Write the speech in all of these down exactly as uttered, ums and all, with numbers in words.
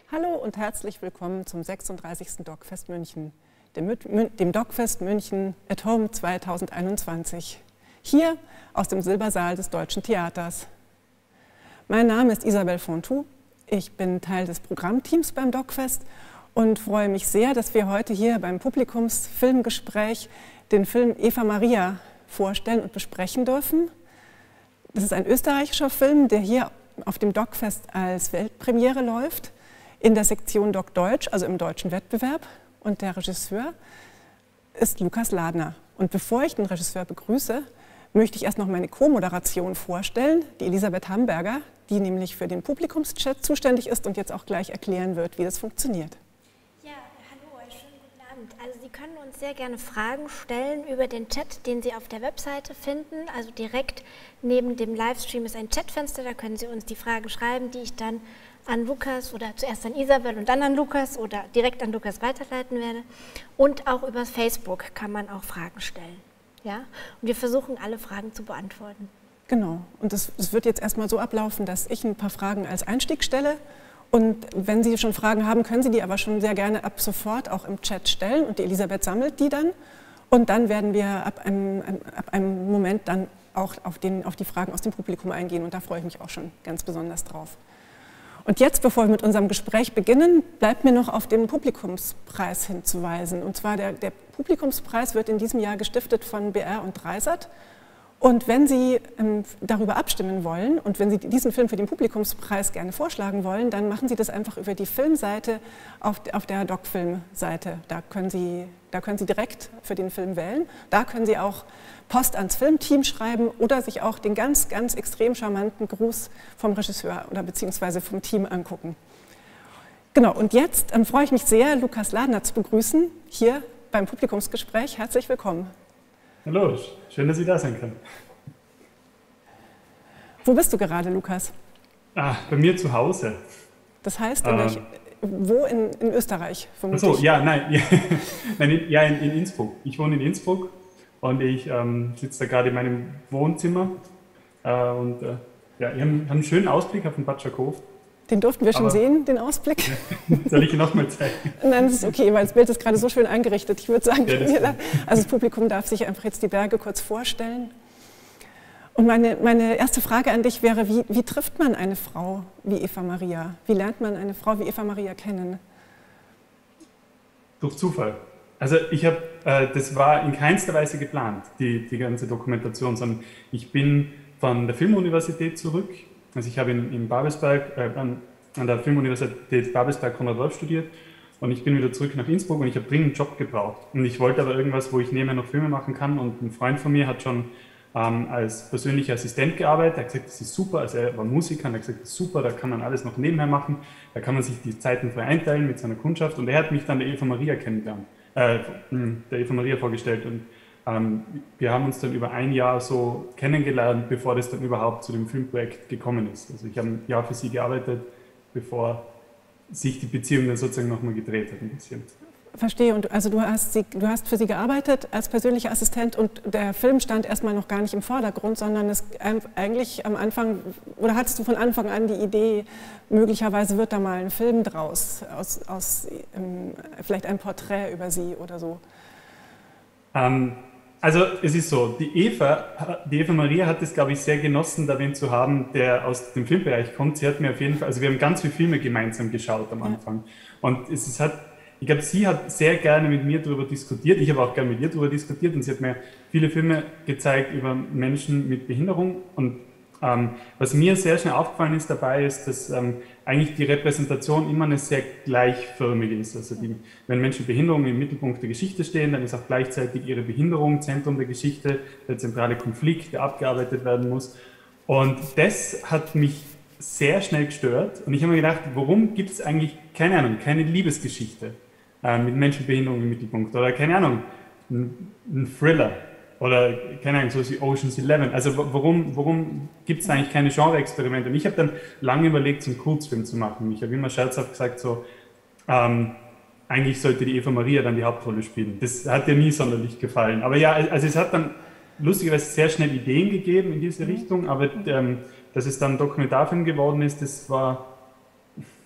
Hallo und herzlich willkommen zum sechsunddreißigsten DocFest München, dem, dem DocFest München at Home zweitausendeinundzwanzig. Hier aus dem Silbersaal des Deutschen Theaters. Mein Name ist Isabelle Fontoux, ich bin Teil des Programmteams beim DocFest und freue mich sehr, dass wir heute hier beim Publikumsfilmgespräch den Film Eva Maria vorstellen und besprechen dürfen. Das ist ein österreichischer Film, der hier auf dem DocFest als Weltpremiere läuft, in der Sektion Doc Deutsch, also im deutschen Wettbewerb. Und der Regisseur ist Lukas Ladner. Und bevor ich den Regisseur begrüße, möchte ich erst noch meine Co-Moderation vorstellen, die Elisabeth Hamberger, die nämlich für den Publikumschat zuständig ist und jetzt auch gleich erklären wird, wie das funktioniert. Ja, hallo, schönen guten Abend. Also Sie können uns sehr gerne Fragen stellen über den Chat, den Sie auf der Webseite finden. Also direkt neben dem Livestream ist ein Chatfenster, da können Sie uns die Fragen schreiben, die ich dann an Lukas oder zuerst an Isabel und dann an Lukas oder direkt an Lukas weiterleiten werde. Und auch über Facebook kann man auch Fragen stellen. Ja? Und wir versuchen, alle Fragen zu beantworten. Genau. Und es wird jetzt erstmal so ablaufen, dass ich ein paar Fragen als Einstieg stelle. Und wenn Sie schon Fragen haben, können Sie die aber schon sehr gerne ab sofort auch im Chat stellen. Und die Elisabeth sammelt die dann. Und dann werden wir ab einem, ab einem Moment dann auch auf, den, auf die Fragen aus dem Publikum eingehen. Und da freue ich mich auch schon ganz besonders drauf. Und jetzt, bevor wir mit unserem Gespräch beginnen, bleibt mir noch auf den Publikumspreis hinzuweisen. Und zwar der, der Publikumspreis wird in diesem Jahr gestiftet von B R und Dreisat. Und wenn Sie ähm, darüber abstimmen wollen und wenn Sie diesen Film für den Publikumspreis gerne vorschlagen wollen, dann machen Sie das einfach über die Filmseite auf, auf der DocFilm-Seite. Da können Sie, da können Sie direkt für den Film wählen. Da können Sie auch Post ans Filmteam schreiben oder sich auch den ganz, ganz extrem charmanten Gruß vom Regisseur oder beziehungsweise vom Team angucken. Genau, und jetzt ähm, freue ich mich sehr, Lukas Ladner zu begrüßen, hier beim Publikumsgespräch. Herzlich willkommen. Hallo, schön, dass ich da sein kann. Wo bist du gerade, Lukas? Ah, bei mir zu Hause. Das heißt, in ähm, welch, wo in, in Österreich? Achso, ja, nein, ja, nein, ja in, in Innsbruck. Ich wohne in Innsbruck und ich ähm, sitze da gerade in meinem Wohnzimmer äh, und äh, ja, ich habe hab einen schönen Ausblick auf den Batschakhof. Den durften wir schon Aber, sehen, den Ausblick. Soll ich ihn nochmal zeigen? Nein, das ist okay, weil das Bild ist gerade so schön eingerichtet. Ich würde sagen, ja, das, da, also das Publikum darf sich einfach jetzt die Berge kurz vorstellen. Und meine, meine erste Frage an dich wäre, wie, wie trifft man eine Frau wie Eva Maria? Wie lernt man eine Frau wie Eva Maria kennen? Durch Zufall. Also ich habe, äh, das war in keinster Weise geplant, die, die ganze Dokumentation, sondern ich bin von der Filmuniversität zurück. Also ich habe in, in Babelsberg, äh, an, an der Filmuniversität Babelsberg Konrad Wolf studiert und ich bin wieder zurück nach Innsbruck und ich habe dringend einen Job gebraucht. Und ich wollte aber irgendwas, wo ich nebenher noch Filme machen kann und ein Freund von mir hat schon ähm, als persönlicher Assistent gearbeitet. Er hat gesagt, das ist super, also er war Musiker und er hat gesagt, das ist super, da kann man alles noch nebenher machen, da kann man sich die Zeiten frei einteilen mit seiner Kundschaft und er hat mich dann der Eva Maria kennengelernt, äh, der Eva Maria vorgestellt und Ähm, wir haben uns dann über ein Jahr so kennengelernt, bevor das dann überhaupt zu dem Filmprojekt gekommen ist. Also ich habe ein Jahr für sie gearbeitet, bevor sich die Beziehung dann sozusagen nochmal gedreht hat ein bisschen. Verstehe. Und also du hast, sie, du hast für sie gearbeitet als persönlicher Assistent und der Film stand erstmal noch gar nicht im Vordergrund, sondern es eigentlich am Anfang, oder hattest du von Anfang an die Idee, möglicherweise wird da mal ein Film draus, aus, aus ähm, vielleicht ein Porträt über sie oder so? Ähm, Also es ist so, die Eva, die Eva Maria hat es, glaube ich, sehr genossen, da wen zu haben, der aus dem Filmbereich kommt. Sie hat mir auf jeden Fall, also wir haben ganz viele Filme gemeinsam geschaut am Anfang. Und es ist, hat, ich glaube, sie hat sehr gerne mit mir darüber diskutiert. Ich habe auch gerne mit ihr darüber diskutiert und sie hat mir viele Filme gezeigt über Menschen mit Behinderung. Und ähm, was mir sehr schnell aufgefallen ist dabei, ist, dass ähm, eigentlich die Repräsentation immer eine sehr gleichförmige ist. Also die, wenn Menschen mit Behinderung im Mittelpunkt der Geschichte stehen, dann ist auch gleichzeitig ihre Behinderung Zentrum der Geschichte, der zentrale Konflikt, der abgearbeitet werden muss. Und das hat mich sehr schnell gestört. Und ich habe mir gedacht, warum gibt es eigentlich, keine Ahnung, keine Liebesgeschichte äh, mit Menschen mit Behinderung im Mittelpunkt? Oder keine Ahnung, ein, ein Thriller. Oder, keine Ahnung, so wie Ocean's Eleven. Also warum, warum gibt es eigentlich keine Genre-Experimente? Und ich habe dann lange überlegt, so einen Kurzfilm zu machen. Ich habe immer scherzhaft gesagt, so, ähm, eigentlich sollte die Eva Maria dann die Hauptrolle spielen. Das hat dir nie sonderlich gefallen. Aber ja, also es hat dann lustigerweise sehr schnell Ideen gegeben in diese Richtung, aber ähm, dass es dann ein Dokumentarfilm geworden ist, das war,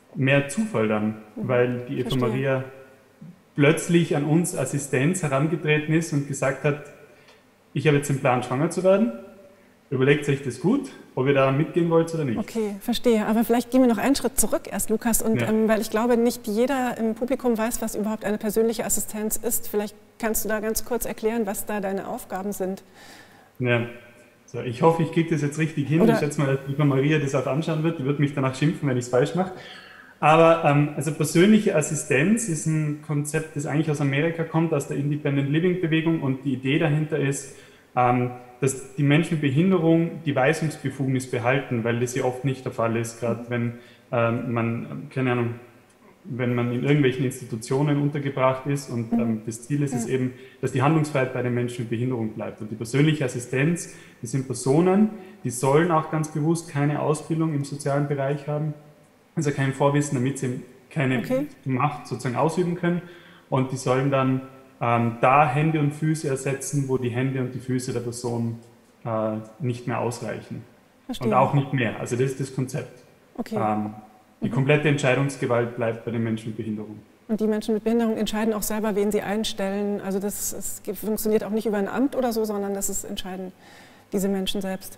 mehr Zufall dann, weil die Eva Verstehe. Maria plötzlich an uns Assistenz herangetreten ist und gesagt hat, ich habe jetzt den Plan, schwanger zu werden. Überlegt euch das gut, ob ihr da mitgehen wollt oder nicht. Okay, verstehe. Aber vielleicht gehen wir noch einen Schritt zurück erst, Lukas. Und, Ja. ähm, weil ich glaube, nicht jeder im Publikum weiß, was überhaupt eine persönliche Assistenz ist. Vielleicht kannst du da ganz kurz erklären, was da deine Aufgaben sind. Ja. So, ich hoffe, ich kriege das jetzt richtig hin. Oder- Ich schätze mal, dass die Eva Maria das auch anschauen wird. Die wird mich danach schimpfen, wenn ich es falsch mache. Aber ähm, also persönliche Assistenz ist ein Konzept, das eigentlich aus Amerika kommt, aus der Independent Living Bewegung. Und die Idee dahinter ist, ähm, dass die Menschen mit Behinderung die Weisungsbefugnis behalten, weil das ja oft nicht der Fall ist, gerade wenn ähm, man, keine Ahnung, wenn man in irgendwelchen Institutionen untergebracht ist und ähm, das Ziel ist es eben, dass die Handlungsfreiheit bei den Menschen mit Behinderung bleibt. Und die persönliche Assistenz, das sind Personen, die sollen auch ganz bewusst keine Ausbildung im sozialen Bereich haben, also kein Vorwissen, damit sie keine Okay. Macht sozusagen ausüben können. Und die sollen dann ähm, da Hände und Füße ersetzen, wo die Hände und die Füße der Person äh, nicht mehr ausreichen. Verstehe. Und auch nicht mehr. Also das ist das Konzept. Okay. Ähm, die komplette Entscheidungsgewalt bleibt bei den Menschen mit Behinderung. Und die Menschen mit Behinderung entscheiden auch selber, wen sie einstellen. Also das, das funktioniert auch nicht über ein Amt oder so, sondern das ist entscheiden diese Menschen selbst.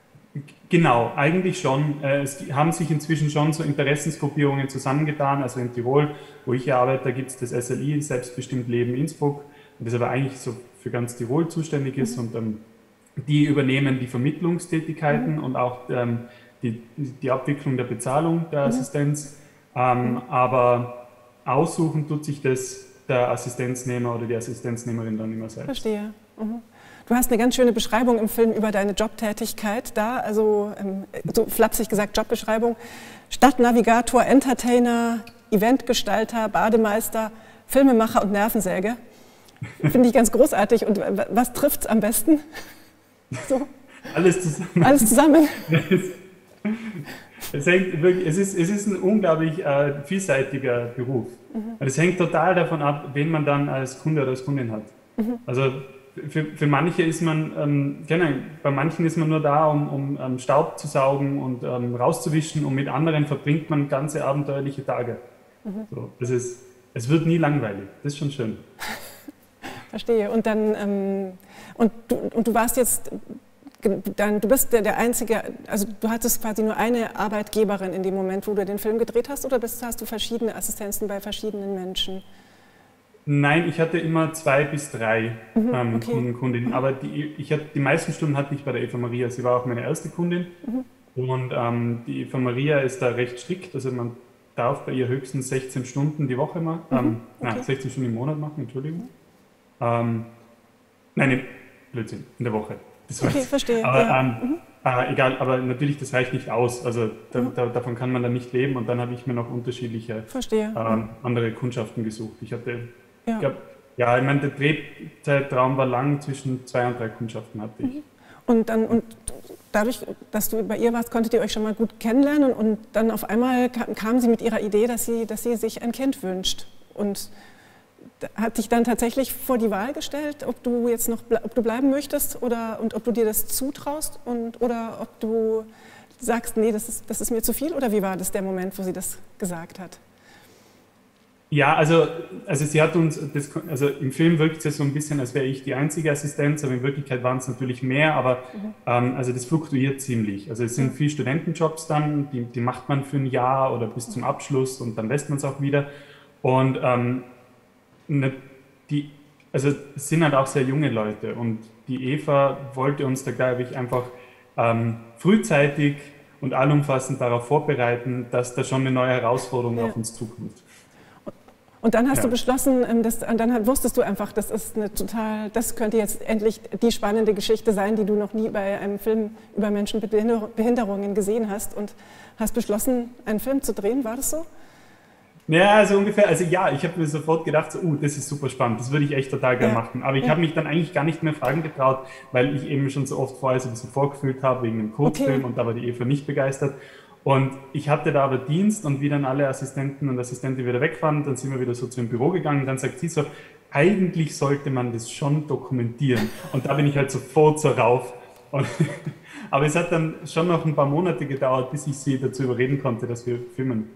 Genau, eigentlich schon. Äh, Es haben sich inzwischen schon so Interessensgruppierungen zusammengetan. Also in Tirol, wo ich hier arbeite, da gibt es das S L I, Selbstbestimmt Leben Innsbruck, das aber eigentlich so für ganz Tirol zuständig ist. Und ähm, die übernehmen die Vermittlungstätigkeiten und auch ähm, die, die Abwicklung der Bezahlung der Assistenz. Ähm, aber aussuchen tut sich das der Assistenznehmer oder die Assistenznehmerin dann immer selbst. Verstehe. Mhm. Du hast eine ganz schöne Beschreibung im Film über deine Jobtätigkeit da, also ähm, so flapsig gesagt Jobbeschreibung. Stadtnavigator, Entertainer, Eventgestalter, Bademeister, Filmemacher und Nervensäge. Finde ich ganz großartig. Und w- was trifft es am besten? So, Alles zusammen. alles zusammen. Es, hängt wirklich, es, ist, es ist ein unglaublich äh, vielseitiger Beruf. Und es hängt total davon ab, wen man dann als Kunde oder als Kundin hat. Also für, für manche ist man, ähm, genau, bei manchen ist man nur da, um, um ähm, Staub zu saugen und ähm, rauszuwischen, und mit anderen verbringt man ganze abenteuerliche Tage. So, das ist, es wird nie langweilig, das ist schon schön. Verstehe. Und dann ähm, und, du, und du warst jetzt, dann, du bist der, der einzige, also du hattest quasi nur eine Arbeitgeberin in dem Moment, wo du den Film gedreht hast, oder bist, hast du verschiedene Assistenzen bei verschiedenen Menschen? Nein, ich hatte immer zwei bis drei ähm, okay. Kunden, Kundinnen, aber die, ich hatte, die meisten Stunden hatte ich bei der Eva Maria. Sie war auch meine erste Kundin, und ähm, die Eva Maria ist da recht strikt, also man darf bei ihr höchstens sechzehn Stunden die Woche machen, ähm, okay. nein, sechzehn Stunden im Monat machen, Entschuldigung. Ähm, nein, nee, Blödsinn, in der Woche. Das Okay, war's. verstehe. Aber Ja. ähm, äh, egal, aber natürlich, das reicht nicht aus, also da, da, davon kann man dann nicht leben, und dann habe ich mir noch unterschiedliche Verstehe. ähm, andere Kundschaften gesucht. Ich hatte, Ja. ich glaub, ja, ich meine, der Drehzeitraum war lang, zwischen zwei und drei Kundschaften hatte ich. Und, dann, und dadurch, dass du bei ihr warst, konntet ihr euch schon mal gut kennenlernen, und dann auf einmal kam, kam sie mit ihrer Idee, dass sie, dass sie sich ein Kind wünscht. Und hat dich dann tatsächlich vor die Wahl gestellt, ob du jetzt noch ble- ob du bleiben möchtest, oder, und ob du dir das zutraust, und, oder ob du sagst, nee, das ist, das ist mir zu viel, oder wie war das der Moment, wo sie das gesagt hat? Ja, also, also sie hat uns, das, also im Film wirkt es ja so ein bisschen, als wäre ich die einzige Assistenz, aber in Wirklichkeit waren es natürlich mehr, aber ähm, also das fluktuiert ziemlich. Also es sind viele Studentenjobs dann, die, die macht man für ein Jahr oder bis zum Abschluss, und dann lässt man es auch wieder. Und ähm, ne, die, also es sind halt auch sehr junge Leute, und die Eva wollte uns da, glaube ich, einfach ähm, frühzeitig und allumfassend darauf vorbereiten, dass da schon eine neue Herausforderung Ja. auf uns zukommt. Und dann hast Ja. du beschlossen, ähm, dass, und dann wusstest du einfach, das ist eine total, das könnte jetzt endlich die spannende Geschichte sein, die du noch nie bei einem Film über Menschen mit Behinder- Behinderungen gesehen hast, und hast beschlossen, einen Film zu drehen. War das so? Ja, also ungefähr, also ja, ich habe mir sofort gedacht, so, uh, das ist super spannend, das würde ich echt total gerne Ja. machen. Aber ich Ja. habe mich dann eigentlich gar nicht mehr fragen getraut, weil ich eben schon so oft vorher so ein bisschen vorgefühlt habe wegen einem Kurzfilm, Okay. und da war die Eva nicht begeistert. Und ich hatte da aber Dienst, und wie dann alle Assistenten und Assistenten wieder weg waren, dann sind wir wieder so zu dem Büro gegangen, und dann sagt sie so, eigentlich sollte man das schon dokumentieren. Und da bin ich halt sofort so rauf. Und aber es hat dann schon noch ein paar Monate gedauert, bis ich sie dazu überreden konnte, dass wir filmen.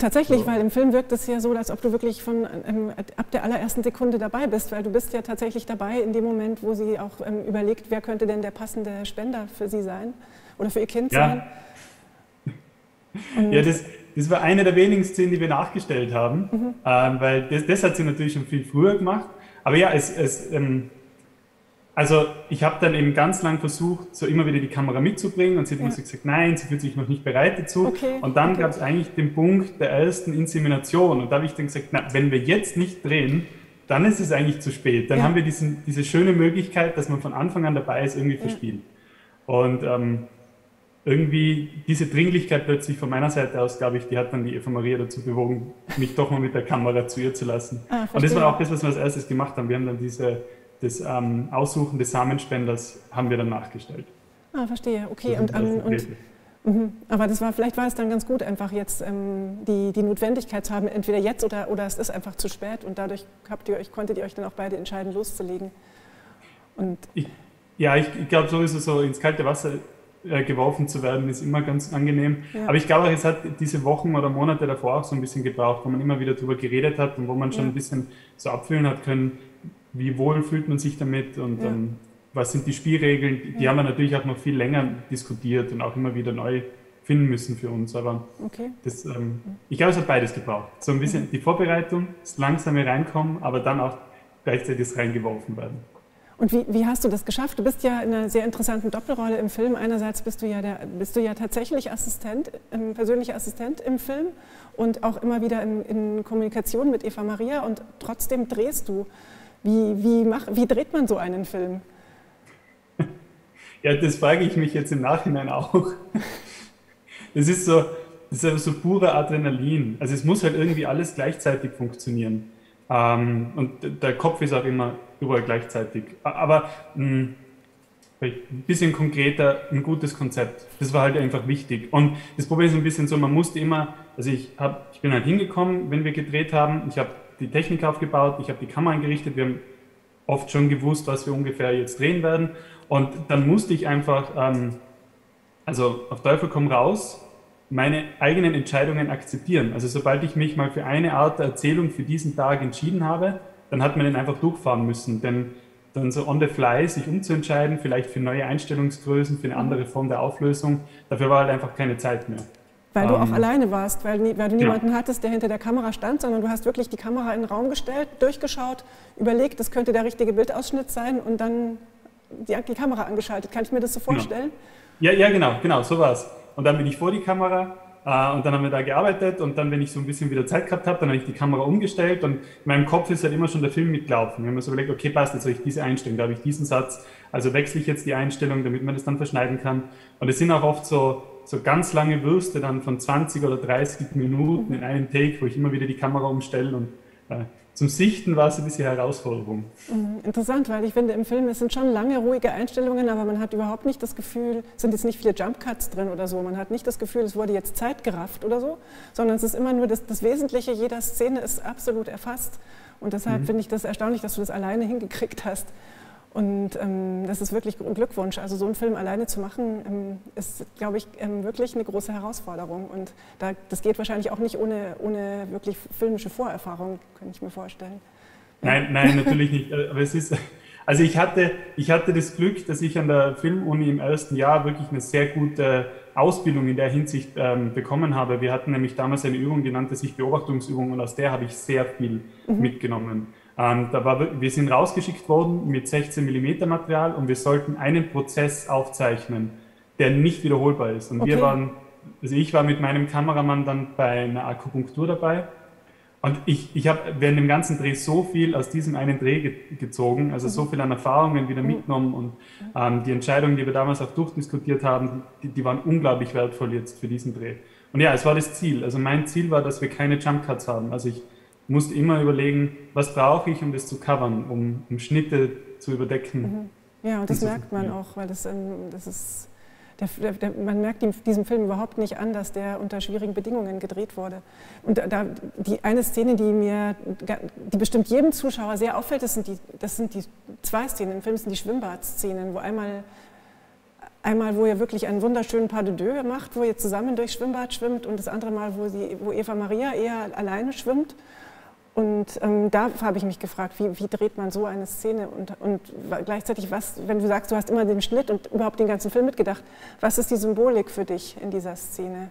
tatsächlich, so. Weil im Film wirkt es ja so, als ob du wirklich von, ähm, ab der allerersten Sekunde dabei bist, weil du bist ja tatsächlich dabei in dem Moment, wo sie auch ähm, überlegt, wer könnte denn der passende Spender für sie sein oder für ihr Kind ja. sein. Und ja, das, das war eine der wenigen Szenen, die wir nachgestellt haben, mhm. ähm, weil das, das hat sie natürlich schon viel früher gemacht. Aber ja, es, es ähm, also ich habe dann eben ganz lang versucht, so immer wieder die Kamera mitzubringen und sie hat ja. immer so gesagt, nein, sie fühlt sich noch nicht bereit dazu. Okay. Und dann okay. gab es eigentlich den Punkt der ersten Insemination und da habe ich dann gesagt, na, wenn wir jetzt nicht drehen, dann ist es eigentlich zu spät. Dann ja. haben wir diesen, diese schöne Möglichkeit, dass man von Anfang an dabei ist, irgendwie verspielt. Ja. Und ähm, irgendwie diese Dringlichkeit plötzlich von meiner Seite aus, glaube ich, die hat dann die Eva Maria dazu bewogen, mich doch mal mit der Kamera zu ihr zu lassen. Ah, und das war auch das, was wir als erstes gemacht haben. Wir haben dann diese, das ähm, Aussuchen des Samenspenders haben wir dann nachgestellt. Ah, verstehe. Okay. Und, um, und, mh. Aber das war, vielleicht war es dann ganz gut, einfach jetzt ähm, die, die Notwendigkeit zu haben, entweder jetzt oder, oder es ist einfach zu spät und dadurch habt ihr euch, konntet ihr euch dann auch beide entscheiden, loszulegen. Und ich, ja, ich, ich glaube sowieso so ins kalte Wasser geworfen zu werden, ist immer ganz angenehm. Ja. Aber ich glaube auch, es hat diese Wochen oder Monate davor auch so ein bisschen gebraucht, wo man immer wieder darüber geredet hat und wo man schon ja. ein bisschen so abfühlen hat können, wie wohl fühlt man sich damit und ja. ähm, was sind die Spielregeln. Die ja. haben wir natürlich auch noch viel länger diskutiert und auch immer wieder neu finden müssen für uns. Aber okay. das, ähm, ich glaube, es hat beides gebraucht. So ein bisschen mhm. die Vorbereitung, das langsame Reinkommen, aber dann auch gleichzeitig das reingeworfen werden. Und wie, wie hast du das geschafft? Du bist ja in einer sehr interessanten Doppelrolle im Film. Einerseits bist du ja, der, bist du ja tatsächlich Assistent, ähm, persönlicher Assistent im Film und auch immer wieder in, in Kommunikation mit Eva Maria und trotzdem drehst du. Wie, wie, mach, wie dreht man so einen Film? Ja, das frage ich mich jetzt im Nachhinein auch. Das ist so, das ist so purer Adrenalin. Also es muss halt irgendwie alles gleichzeitig funktionieren. Ähm, und der Kopf ist auch immer überall gleichzeitig. Aber mh, ein bisschen konkreter, ein gutes Konzept. Das war halt einfach wichtig. Und das Problem ist ein bisschen so, man musste immer, also ich, hab, ich bin halt hingekommen, wenn wir gedreht haben, ich habe die Technik aufgebaut, ich habe die Kamera eingerichtet, wir haben oft schon gewusst, was wir ungefähr jetzt drehen werden. Und dann musste ich einfach, ähm, also auf Teufel komm raus, meine eigenen Entscheidungen akzeptieren. Also sobald ich mich mal für eine Art der Erzählung für diesen Tag entschieden habe, dann hat man den einfach durchfahren müssen. Denn dann so on the fly sich umzuentscheiden, vielleicht für neue Einstellungsgrößen, für eine andere Form der Auflösung, dafür war halt einfach keine Zeit mehr. Weil du auch ähm, alleine warst, weil, weil du niemanden ja. hattest, der hinter der Kamera stand, sondern du hast wirklich die Kamera in den Raum gestellt, durchgeschaut, überlegt, das könnte der richtige Bildausschnitt sein und dann die, die Kamera angeschaltet. Kann ich mir das so vorstellen? Genau. Ja, ja, genau, genau, so war es. Und dann bin ich vor die Kamera äh, und dann haben wir da gearbeitet und dann, wenn ich so ein bisschen wieder Zeit gehabt habe, dann habe ich die Kamera umgestellt und in meinem Kopf ist halt immer schon der Film mitgelaufen. Wir haben mir so überlegt, okay, passt, jetzt habe ich diese Einstellung, da habe ich diesen Satz, also wechsle ich jetzt die Einstellung, damit man das dann verschneiden kann. Und es sind auch oft so, so ganz lange Würste dann von zwanzig oder dreißig Minuten in einem Take, wo ich immer wieder die Kamera umstelle und äh, zum Sichten war es ein bisschen Herausforderung. Interessant, weil ich finde, im Film es sind schon lange, ruhige Einstellungen, aber man hat überhaupt nicht das Gefühl, es sind jetzt nicht viele Jump-Cuts drin oder so, man hat nicht das Gefühl, es wurde jetzt zeitgerafft oder so, sondern es ist immer nur das, das Wesentliche jeder Szene ist absolut erfasst und deshalb mhm. finde ich das erstaunlich, dass du das alleine hingekriegt hast. Und ähm, das ist wirklich ein Glückwunsch. Also so einen Film alleine zu machen, ähm, ist, glaube ich, ähm, wirklich eine große Herausforderung. Und da, das geht wahrscheinlich auch nicht ohne, ohne wirklich filmische Vorerfahrung, kann ich mir vorstellen. Ja. Nein, nein, natürlich nicht. Aber es ist, also ich hatte, ich hatte das Glück, dass ich an der Filmuni im ersten Jahr wirklich eine sehr gute Ausbildung in der Hinsicht ähm, bekommen habe. Wir hatten nämlich damals eine Übung, die nannte sich Beobachtungsübung, und aus der habe ich sehr viel mhm. mitgenommen. Ähm, da war, wir sind rausgeschickt worden mit sechzehn Millimeter Material und wir sollten einen Prozess aufzeichnen, der nicht wiederholbar ist. Und okay. wir waren, also ich war mit meinem Kameramann dann bei einer Akupunktur dabei und ich, ich habe während dem ganzen Dreh so viel aus diesem einen Dreh ge gezogen, also mhm. so viel an Erfahrungen wieder mitgenommen und ähm, die Entscheidungen, die wir damals auch durchdiskutiert haben, die, die waren unglaublich wertvoll jetzt für diesen Dreh. Und ja, es war das Ziel. Also mein Ziel war, dass wir keine Jump Cuts haben. Also ich musste immer überlegen, was brauche ich, um das zu covern, um, um Schnitte zu überdecken. Mhm. Ja, und das und merkt man auch, weil das, das ist, der, der, man merkt diesem Film überhaupt nicht an, dass der unter schwierigen Bedingungen gedreht wurde. Und da, die eine Szene, die mir, die bestimmt jedem Zuschauer sehr auffällt, das sind die, das sind die zwei Szenen im Film, das sind die Schwimmbadszenen, wo einmal Einmal, wo ihr wirklich einen wunderschönen Pas de deux macht, wo ihr zusammen durchs Schwimmbad schwimmt und das andere Mal, wo, sie, wo Eva Maria eher alleine schwimmt. Und ähm, da habe ich mich gefragt, wie, wie dreht man so eine Szene und, und gleichzeitig, was, wenn du sagst, du hast immer den Schnitt und überhaupt den ganzen Film mitgedacht, was ist die Symbolik für dich in dieser Szene?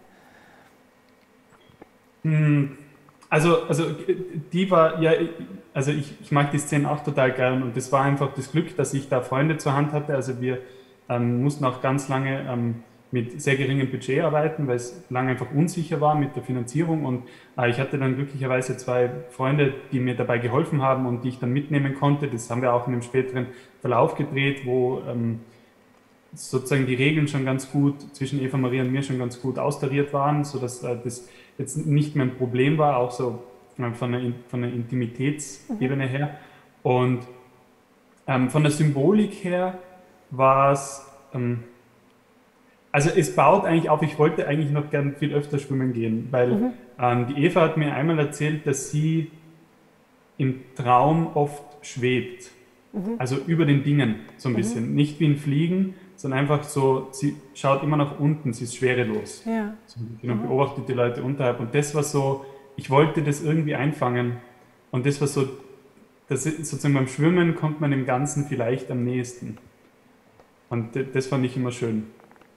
Also, also die war, ja, also ich, ich mag die Szene auch total gern und das war einfach das Glück, dass ich da Freunde zur Hand hatte. Also wir ähm, mussten auch ganz lange ähm, mit sehr geringem Budget arbeiten, weil es lange einfach unsicher war mit der Finanzierung und äh, ich hatte dann glücklicherweise zwei Freunde, die mir dabei geholfen haben und die ich dann mitnehmen konnte. Das haben wir auch in einem späteren Verlauf gedreht, wo ähm, sozusagen die Regeln schon ganz gut zwischen Eva Maria und mir schon ganz gut austariert waren, sodass äh, das jetzt nicht mehr ein Problem war, auch so äh, von der, von der Intimitätsebene her. Und ähm, von der Symbolik her war es, ähm, also es baut eigentlich auf, ich wollte eigentlich noch gern viel öfter schwimmen gehen, weil mhm. ähm, die Eva hat mir einmal erzählt, dass sie im Traum oft schwebt, mhm. also über den Dingen so ein mhm. bisschen, nicht wie ein Fliegen, sondern einfach so, sie schaut immer nach unten, sie ist schwerelos. Ja. So, und beobachtet die Leute unterhalb. Und das war so, ich wollte das irgendwie einfangen. Und das war so, das ist, sozusagen beim Schwimmen kommt man dem Ganzen vielleicht am nächsten. Und das fand ich immer schön.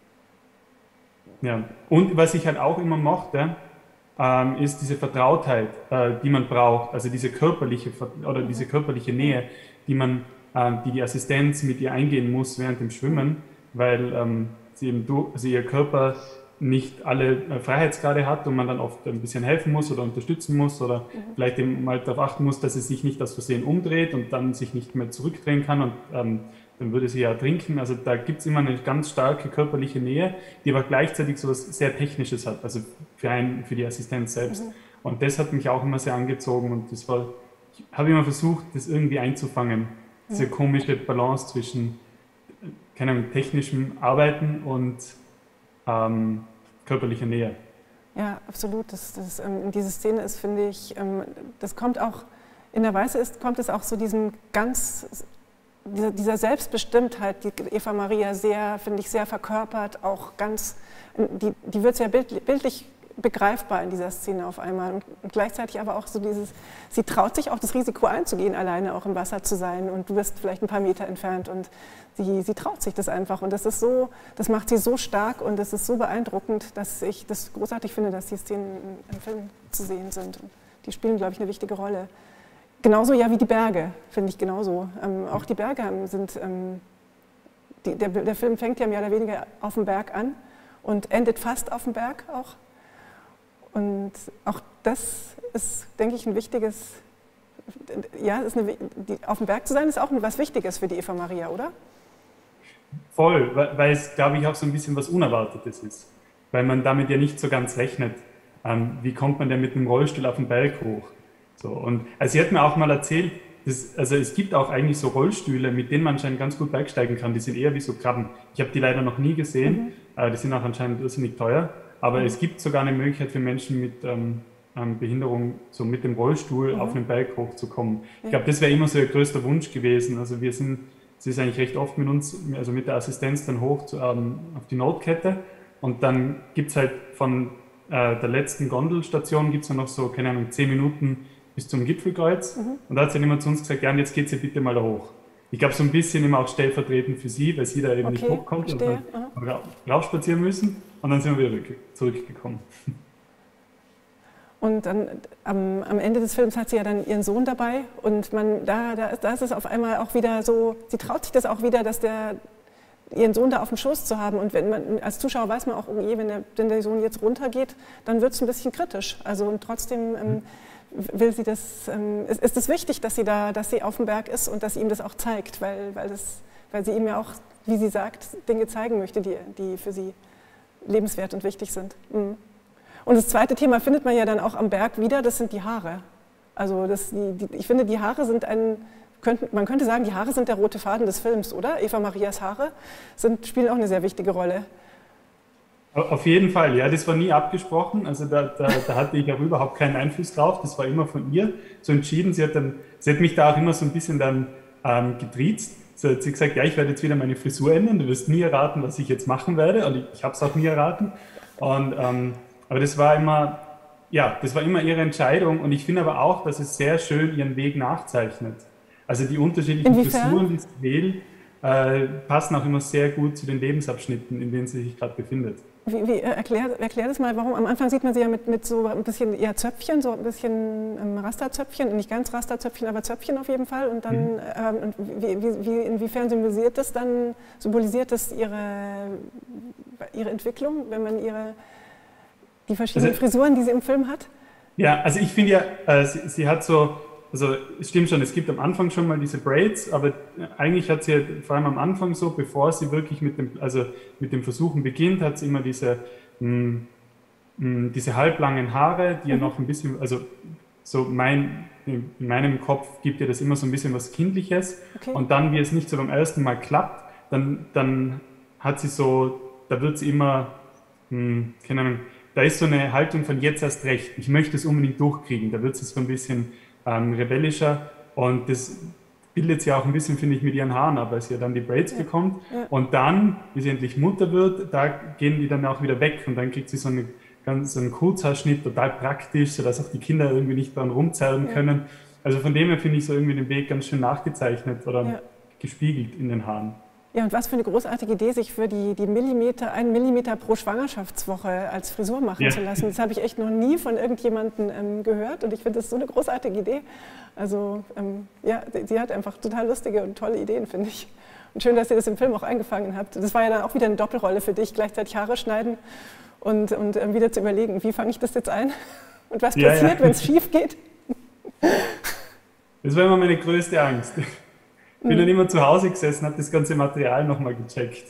Ja. Und was ich halt auch immer mochte, ähm, ist diese Vertrautheit, äh, die man braucht, also diese körperliche oder diese körperliche Nähe, die man die die Assistenz mit ihr eingehen muss während dem Schwimmen, weil ähm, sie eben du, also ihr Körper nicht alle äh, Freiheitsgrade hat und man dann oft ein bisschen helfen muss oder unterstützen muss oder mhm. vielleicht eben mal darauf achten muss, dass sie sich nicht aus Versehen umdreht und dann sich nicht mehr zurückdrehen kann und ähm, dann würde sie ja ertrinken. Also da gibt es immer eine ganz starke körperliche Nähe, die aber gleichzeitig so etwas sehr Technisches hat, also für, einen, für die Assistenz selbst. Mhm. Und das hat mich auch immer sehr angezogen und das war, ich habe immer versucht, das irgendwie einzufangen. Diese komische Balance zwischen, keine Ahnung, technischem Arbeiten und ähm, körperlicher Nähe. Ja, absolut. Das, das, ähm, diese Szene ist, finde ich, ähm, das kommt auch, in der Weise ist, kommt es auch so diesem ganz, dieser, dieser Selbstbestimmtheit, die Eva Maria sehr, finde ich, sehr verkörpert, auch ganz, die, die wird sehr bildlich, bildlich begreifbar in dieser Szene auf einmal und, und gleichzeitig aber auch so dieses, sie traut sich auch das Risiko einzugehen, alleine auch im Wasser zu sein und du bist vielleicht ein paar Meter entfernt und sie, sie traut sich das einfach und das ist so, das macht sie so stark und es ist so beeindruckend, dass ich das großartig finde, dass die Szenen im Film zu sehen sind und die spielen, glaube ich, eine wichtige Rolle. Genauso ja wie die Berge, finde ich genauso. Ähm, auch die Berge sind, ähm, die, der, der Film fängt ja mehr oder weniger auf dem Berg an und endet fast auf dem Berg auch. Und auch das ist, denke ich, ein wichtiges, ja, ist eine, die, auf dem Berg zu sein, ist auch was Wichtiges für die Eva Maria, oder? Voll, weil, weil es, glaube ich, auch so ein bisschen was Unerwartetes ist. Weil man damit ja nicht so ganz rechnet. Ähm, wie kommt man denn mit einem Rollstuhl auf den Berg hoch? So, und also sie hat mir auch mal erzählt, das, also es gibt auch eigentlich so Rollstühle, mit denen man anscheinend ganz gut bergsteigen kann. Die sind eher wie so Krabben. Ich habe die leider noch nie gesehen, mhm. äh, die sind auch anscheinend irrsinnig teuer. Aber mhm. es gibt sogar eine Möglichkeit für Menschen mit ähm, ähm, Behinderung, so mit dem Rollstuhl mhm. auf den Berg hochzukommen. Ich glaube, das wäre immer so ihr größter Wunsch gewesen. Also wir sind, sie ist eigentlich recht oft mit uns, also mit der Assistenz dann hoch zu, ähm, auf die Notkette und dann gibt es halt von äh, der letzten Gondelstation gibt es noch so, keine Ahnung, zehn Minuten bis zum Gipfelkreuz mhm. und da hat sie dann immer zu uns gesagt, ja, und jetzt geht sie bitte mal da hoch. Ich glaube, so ein bisschen immer auch stellvertretend für sie, weil sie da eben okay, nicht hochkommt verstehe. Und dann raufspazieren müssen. Und dann sind wir wieder zurückgekommen. Und dann am, am Ende des Films hat sie ja dann ihren Sohn dabei. Und man, da, da, da ist es auf einmal auch wieder so, sie traut sich das auch wieder, dass der, ihren Sohn da auf dem Schoß zu haben. Und wenn man, als Zuschauer weiß man auch, oh je, wenn der, wenn der Sohn jetzt runtergeht, dann wird es ein bisschen kritisch. Also und trotzdem ähm, will sie das, ähm, ist, ist es wichtig, dass sie, da, dass sie auf dem Berg ist und dass sie ihm das auch zeigt, weil, weil, das, weil sie ihm ja auch, wie sie sagt, Dinge zeigen möchte, die, die für sie lebenswert und wichtig sind. Und das zweite Thema findet man ja dann auch am Berg wieder, das sind die Haare. Also das, die, die, ich finde, die Haare sind ein, könnte, man könnte sagen, die Haare sind der rote Faden des Films, oder? Eva Marias Haare sind, spielen auch eine sehr wichtige Rolle. Auf jeden Fall, ja, das war nie abgesprochen, also da, da, da hatte ich auch überhaupt keinen Einfluss drauf, das war immer von ihr so entschieden. Sie hat, dann, sie hat mich da auch immer so ein bisschen dann ähm, getriezt, So hat sie gesagt, ja, ich werde jetzt wieder meine Frisur ändern, du wirst nie erraten, was ich jetzt machen werde. Und ich, ich habe es auch nie erraten. Und, ähm, aber das war immer, ja, das war immer ihre Entscheidung. Und ich finde aber auch, dass es sehr schön ihren Weg nachzeichnet. Also die unterschiedlichen Inwiefern? Frisuren, die sie wählt, äh, passen auch immer sehr gut zu den Lebensabschnitten, in denen sie sich gerade befindet. Wie, wie, erklär, erklär das mal, warum. Am Anfang sieht man sie ja mit, mit so ein bisschen eher Zöpfchen, so ein bisschen ähm, Rasterzöpfchen, nicht ganz Rasterzöpfchen, aber Zöpfchen auf jeden Fall. Und dann, mhm. ähm, und wie, wie, wie, inwiefern symbolisiert das dann, symbolisiert das ihre, ihre Entwicklung, wenn man ihre, die verschiedenen also, Frisuren, die sie im Film hat? Ja, also ich finde ja, äh, sie, sie hat so, also es stimmt schon, es gibt am Anfang schon mal diese Braids, aber eigentlich hat sie ja, vor allem am Anfang so, bevor sie wirklich mit dem, also mit dem Versuchen beginnt, hat sie immer diese, mh, mh, diese halblangen Haare, die ja noch ein bisschen, also so mein, in meinem Kopf gibt ihr das immer so ein bisschen was Kindliches. Okay. Und dann, wie es nicht so beim ersten Mal klappt, dann, dann hat sie so, da wird sie immer, mh, keine Ahnung, da ist so eine Haltung von jetzt erst recht, ich möchte es unbedingt durchkriegen, da wird sie so ein bisschen Ähm, rebellischer und das bildet sie auch ein bisschen, finde ich, mit ihren Haaren ab, weil sie ja dann die Braids ja. bekommt ja. und dann, wie sie endlich Mutter wird, da gehen die dann auch wieder weg und dann kriegt sie so, eine, ganz, so einen Kurzhaarschnitt, total praktisch, sodass auch die Kinder irgendwie nicht dran rumzerren ja. können. Also von dem her finde ich so irgendwie den Weg ganz schön nachgezeichnet oder ja. gespiegelt in den Haaren. Ja, und was für eine großartige Idee, sich für die, die Millimeter, einen Millimeter pro Schwangerschaftswoche als Frisur machen ja. zu lassen. Das habe ich echt noch nie von irgendjemandem ähm, gehört und ich finde das so eine großartige Idee. Also ähm, ja, sie hat einfach total lustige und tolle Ideen, finde ich. Und schön, dass ihr das im Film auch eingefangen habt. Das war ja dann auch wieder eine Doppelrolle für dich, gleichzeitig Haare schneiden und, und ähm, wieder zu überlegen, wie fange ich das jetzt ein und was ja, passiert, ja. wenn es schief geht. Das war immer meine größte Angst. Ich bin dann immer zu Hause gesessen, habe das ganze Material nochmal gecheckt.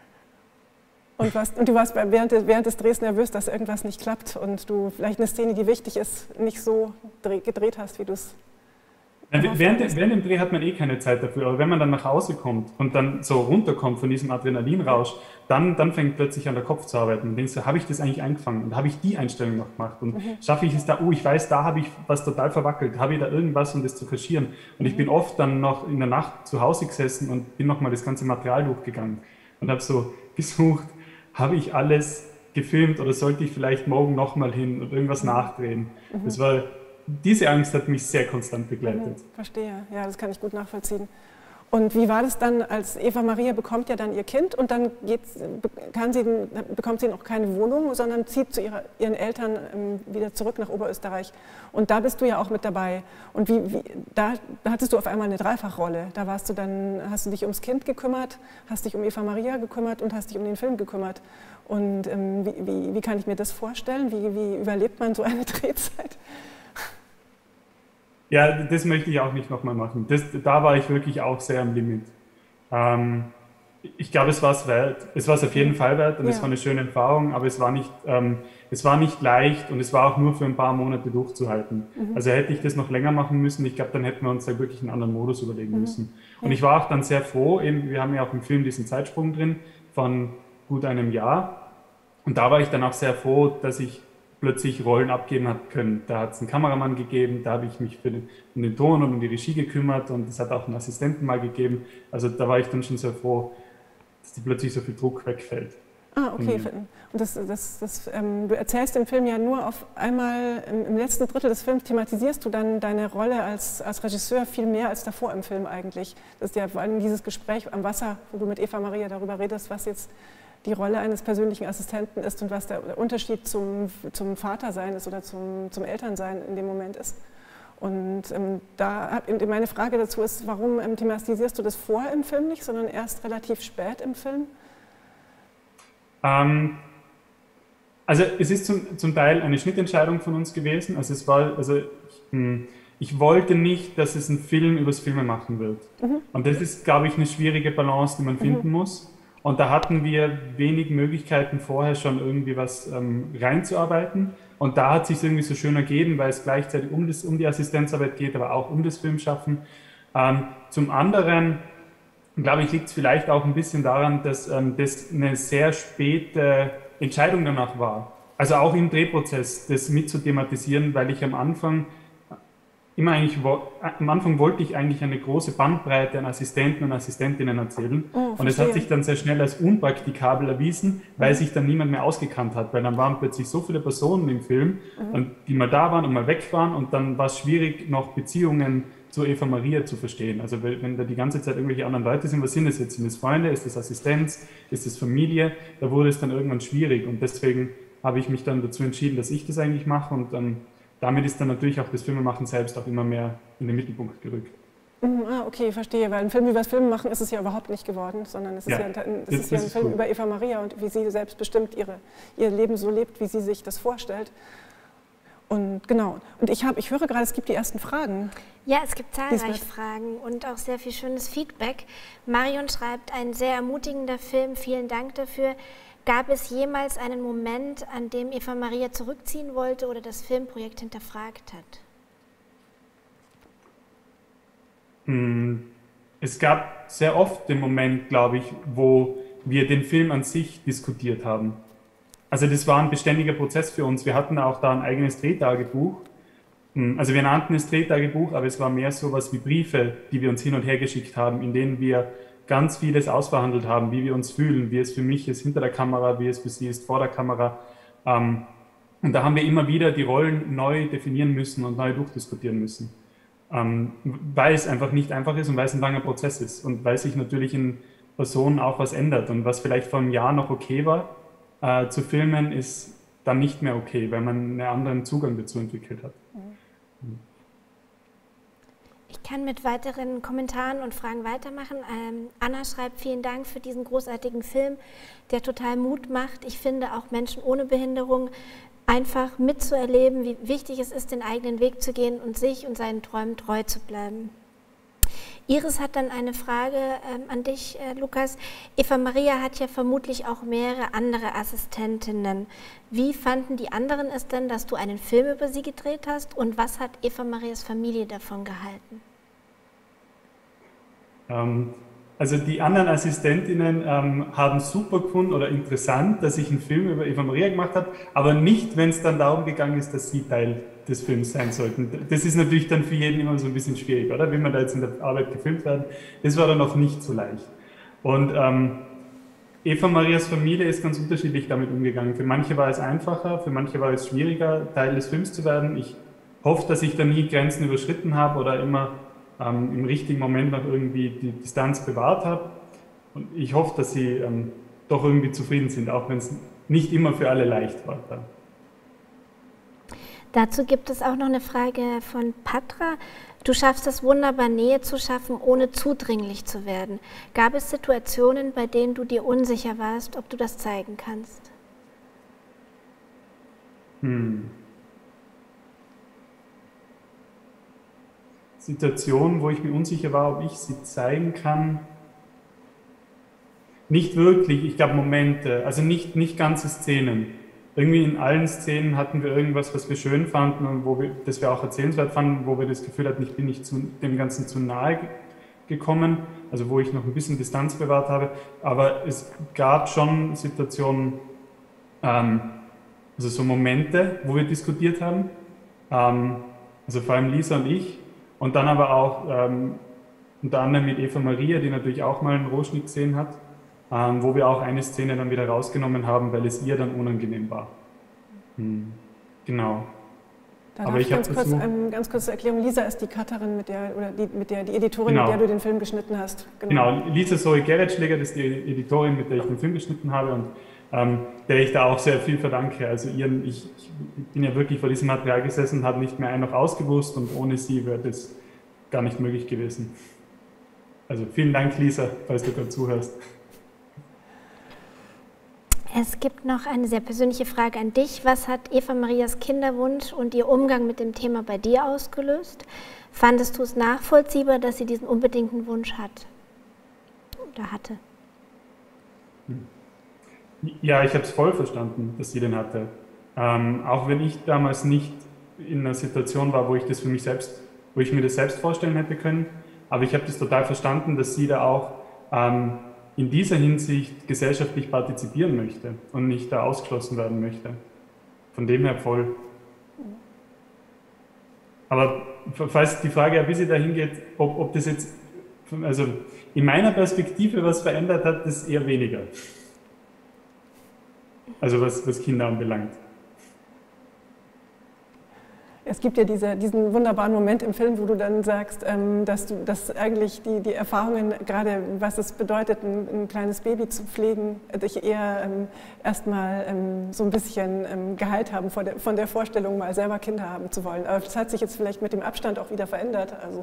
Und, was, und du warst während, während des Drehs nervös, dass irgendwas nicht klappt und du vielleicht eine Szene, die wichtig ist, nicht so gedreht hast, wie du es Während, während dem Dreh hat man eh keine Zeit dafür, aber wenn man dann nach Hause kommt und dann so runterkommt von diesem Adrenalinrausch, dann, dann fängt plötzlich an der Kopf zu arbeiten und denkst du, habe ich das eigentlich eingefangen und habe ich die Einstellung noch gemacht und mhm. schaffe ich es da, oh, ich weiß, da habe ich was total verwackelt, habe ich da irgendwas, um das zu kaschieren und ich bin oft dann noch in der Nacht zu Hause gesessen und bin nochmal das ganze Material durchgegangen und habe so gesucht, habe ich alles gefilmt oder sollte ich vielleicht morgen nochmal hin und irgendwas nachdrehen. Mhm. Das war Diese Angst hat mich sehr konstant begleitet. Mhm, verstehe, ja, das kann ich gut nachvollziehen. Und wie war das dann, als Eva Maria bekommt ja dann ihr Kind und dann geht's, kann sie, bekommt sie noch keine Wohnung, sondern zieht zu ihrer, ihren Eltern ähm, wieder zurück nach Oberösterreich. Und da bist du ja auch mit dabei. Und wie, wie, da, da hattest du auf einmal eine Dreifachrolle. Da warst du dann, hast du dich ums Kind gekümmert, hast dich um Eva Maria gekümmert und hast dich um den Film gekümmert. Und ähm, wie, wie, wie kann ich mir das vorstellen? Wie, wie überlebt man so eine Drehzeit? Ja, das möchte ich auch nicht nochmal machen. Das, da war ich wirklich auch sehr am Limit. Ähm, ich glaube, es war es wert. Es war es auf jeden Fall wert und ja. es war eine schöne Erfahrung, aber es war nicht, ähm, es war nicht leicht und es war auch nur für ein paar Monate durchzuhalten. Mhm. Also hätte ich das noch länger machen müssen, ich glaube, dann hätten wir uns da wirklich einen anderen Modus überlegen mhm. müssen. Und ja. ich war auch dann sehr froh, eben, wir haben ja auch im Film diesen Zeitsprung drin von gut einem Jahr und da war ich dann auch sehr froh, dass ich plötzlich Rollen abgeben hat können. Da hat es einen Kameramann gegeben, da habe ich mich für den, um den Ton und um die Regie gekümmert und es hat auch einen Assistenten mal gegeben. Also da war ich dann schon sehr froh, dass die plötzlich so viel Druck wegfällt. Ah, okay. Und das, das, das, ähm, du erzählst im Film ja nur auf einmal, im, im letzten Drittel des Films thematisierst du dann deine Rolle als, als Regisseur viel mehr als davor im Film eigentlich. Das ist ja vor allem dieses Gespräch am Wasser, wo du mit Eva Maria darüber redest, was jetzt die Rolle eines persönlichen Assistenten ist und was der Unterschied zum, zum Vatersein ist oder zum, zum Elternsein in dem Moment ist. Und ähm, da meine Frage dazu ist, warum ähm, thematisierst du das vorher im Film nicht, sondern erst relativ spät im Film? Ähm, also es ist zum, zum Teil eine Schnittentscheidung von uns gewesen. Also es war, also ich, hm, ich wollte nicht, dass es ein Film übers Filmemachen wird. Mhm. Und das ist, glaube ich, eine schwierige Balance, die man finden mhm. muss. Und da hatten wir wenig Möglichkeiten vorher schon irgendwie was ähm, reinzuarbeiten. Und da hat es sich irgendwie so schön ergeben, weil es gleichzeitig um, das, um die Assistenzarbeit geht, aber auch um das Filmschaffen. Ähm, zum anderen, glaube ich, liegt es vielleicht auch ein bisschen daran, dass ähm, das eine sehr späte Entscheidung danach war. Also auch im Drehprozess, das mit zu thematisieren, weil ich am Anfang immer eigentlich, am Anfang wollte ich eigentlich eine große Bandbreite an Assistenten und Assistentinnen erzählen. Oh, und es hat sich dann sehr schnell als unpraktikabel erwiesen, weil sich dann niemand mehr ausgekannt hat, weil dann waren plötzlich so viele Personen im Film, mhm. die mal da waren und mal weg waren, und dann war es schwierig, noch Beziehungen zu Eva Maria zu verstehen. Also wenn da die ganze Zeit irgendwelche anderen Leute sind, was sind das jetzt? Sind das Freunde? Ist das Assistenz? Ist das Familie? Da wurde es dann irgendwann schwierig, und deswegen habe ich mich dann dazu entschieden, dass ich das eigentlich mache, und ähm, damit ist dann natürlich auch das Filmemachen selbst auch immer mehr in den Mittelpunkt gerückt. Mhm, ah, okay, verstehe, weil ein Film über das Filmemachen ist es ja überhaupt nicht geworden, sondern es ist ja, ja, ein, es ist ja ein Film cool. über Eva Maria und wie sie selbstbestimmt ihre, ihr Leben so lebt, wie sie sich das vorstellt. Und genau, und ich, hab, ich höre gerade, es gibt die ersten Fragen. Ja, es gibt zahlreiche Fragen und auch sehr viel schönes Feedback. Marion schreibt, ein sehr ermutigender Film, vielen Dank dafür. Gab es jemals einen Moment, an dem Eva Maria zurückziehen wollte oder das Filmprojekt hinterfragt hat? Es gab sehr oft den Moment, glaube ich, wo wir den Film an sich diskutiert haben. Also das war ein beständiger Prozess für uns. Wir hatten auch da ein eigenes Drehtagebuch. Also wir nannten es Drehtagebuch, aber es war mehr so was wie Briefe, die wir uns hin und her geschickt haben, in denen wir ganz vieles ausverhandelt haben, wie wir uns fühlen, wie es für mich ist hinter der Kamera, wie es für sie ist vor der Kamera. Und da haben wir immer wieder die Rollen neu definieren müssen und neu durchdiskutieren müssen, weil es einfach nicht einfach ist und weil es ein langer Prozess ist und weil sich natürlich in Personen auch was ändert. Und was vielleicht vor einem Jahr noch okay war, äh, zu filmen, ist dann nicht mehr okay, weil man einen anderen Zugang dazu entwickelt hat. Mhm. Ich kann mit weiteren Kommentaren und Fragen weitermachen. Ähm, Anna schreibt, vielen Dank für diesen großartigen Film, der total Mut macht. Ich finde auch Menschen ohne Behinderung einfach mitzuerleben, wie wichtig es ist, den eigenen Weg zu gehen und sich und seinen Träumen treu zu bleiben. Iris hat dann eine Frage ähm, an dich, äh, Lukas. Eva Maria hat ja vermutlich auch mehrere andere Assistentinnen. Wie fanden die anderen es denn, dass du einen Film über sie gedreht hast, und was hat Eva Marias Familie davon gehalten? Ähm, also die anderen Assistentinnen ähm, haben super gefunden oder interessant, dass ich einen Film über Eva Maria gemacht habe, aber nicht, wenn es dann darum gegangen ist, dass sie Teil des Films sein sollten. Das ist natürlich dann für jeden immer so ein bisschen schwierig, oder? Will man da jetzt in der Arbeit gefilmt werden? Das war dann noch nicht so leicht. Und ähm, Eva Marias Familie ist ganz unterschiedlich damit umgegangen. Für manche war es einfacher, für manche war es schwieriger, Teil des Films zu werden. Ich hoffe, dass ich da nie Grenzen überschritten habe oder immer ähm, im richtigen Moment noch irgendwie die Distanz bewahrt habe. Und ich hoffe, dass sie ähm, doch irgendwie zufrieden sind, auch wenn es nicht immer für alle leicht war. Dann. Dazu gibt es auch noch eine Frage von Patra. Du schaffst es wunderbar, Nähe zu schaffen, ohne zudringlich zu werden. Gab es Situationen, bei denen du dir unsicher warst, ob du das zeigen kannst? Hm. Situationen, wo ich mir unsicher war, ob ich sie zeigen kann? Nicht wirklich, ich glaube Momente, also nicht, nicht ganze Szenen. Irgendwie in allen Szenen hatten wir irgendwas, was wir schön fanden und wo wir, das wir auch erzählenswert fanden, wo wir das Gefühl hatten, ich bin nicht zu, dem Ganzen zu nahe gekommen, also wo ich noch ein bisschen Distanz bewahrt habe. Aber es gab schon Situationen, ähm, also so Momente, wo wir diskutiert haben, ähm, also vor allem Lisa und ich, und dann aber auch ähm, unter anderem mit Eva Maria, die natürlich auch mal einen Rohschnitt gesehen hat, Ähm, wo wir auch eine Szene dann wieder rausgenommen haben, weil es ihr dann unangenehm war. Hm. Genau. Da Aber ich ganz, kurz, ähm, ganz kurze Erklärung. Lisa ist die Cutterin, mit der, oder die, mit der, die Editorin, genau. mit der du den Film geschnitten hast. Genau, genau. Lisa Zoe Gerritschläger, das ist die Editorin, mit der ich den Film geschnitten habe und ähm, der ich da auch sehr viel verdanke. Also ihren, ich, ich bin ja wirklich vor diesem Material gesessen, habe nicht mehr ein noch ausgewusst, und ohne sie wäre das gar nicht möglich gewesen. Also vielen Dank, Lisa, falls du gerade zuhörst. Es gibt noch eine sehr persönliche Frage an dich. Was hat Eva Marias Kinderwunsch und ihr Umgang mit dem Thema bei dir ausgelöst? Fandest du es nachvollziehbar, dass sie diesen unbedingten Wunsch hat oder hatte? Ja, ich habe es voll verstanden, dass sie den hatte. Ähm, auch wenn ich damals nicht in einer Situation war, wo ich das für mich selbst, wo ich mir das selbst vorstellen hätte können. Aber ich habe das total verstanden, dass sie da auch ähm, in dieser Hinsicht gesellschaftlich partizipieren möchte und nicht da ausgeschlossen werden möchte. Von dem her voll. Aber falls die Frage ein bisschen dahin geht, ob, ob das jetzt, also in meiner Perspektive was verändert hat, das eher weniger. Also was, was Kinder anbelangt. Es gibt ja diese, diesen wunderbaren Moment im Film, wo du dann sagst, ähm, dass du dass eigentlich die, die Erfahrungen, gerade was es bedeutet, ein, ein kleines Baby zu pflegen, dich eher ähm, erstmal ähm, so ein bisschen ähm, geheilt haben von der, von der Vorstellung, mal selber Kinder haben zu wollen. Aber das hat sich jetzt vielleicht mit dem Abstand auch wieder verändert. Also.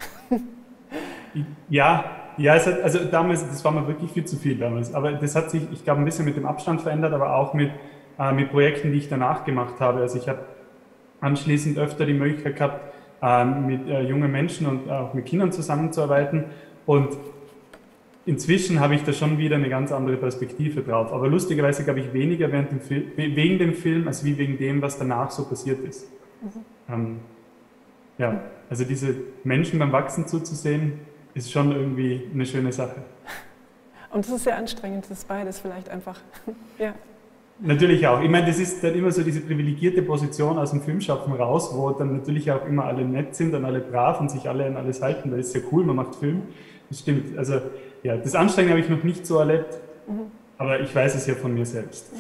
Ja, ja es hat, also damals, das war mir wirklich viel zu viel damals. Aber das hat sich, ich glaube, ein bisschen mit dem Abstand verändert, aber auch mit, äh, mit Projekten, die ich danach gemacht habe. Also ich habe anschließend öfter die Möglichkeit gehabt, mit jungen Menschen und auch mit Kindern zusammenzuarbeiten. Und inzwischen habe ich da schon wieder eine ganz andere Perspektive drauf. Aber lustigerweise glaube ich weniger während dem Film, wegen dem Film, als wie wegen dem, was danach so passiert ist. Mhm. Ähm, ja, also diese Menschen beim Wachsen zuzusehen, ist schon irgendwie eine schöne Sache. Und es ist sehr anstrengend, das ist beides vielleicht einfach. Ja. Natürlich auch. Ich meine, das ist dann immer so diese privilegierte Position aus dem Filmschaffen raus, wo dann natürlich auch immer alle nett sind und alle brav und sich alle an alles halten. Das ist ja cool, man macht Film. Das stimmt. Also ja, das Anstrengende habe ich noch nicht so erlebt, mhm. aber ich weiß es ja von mir selbst.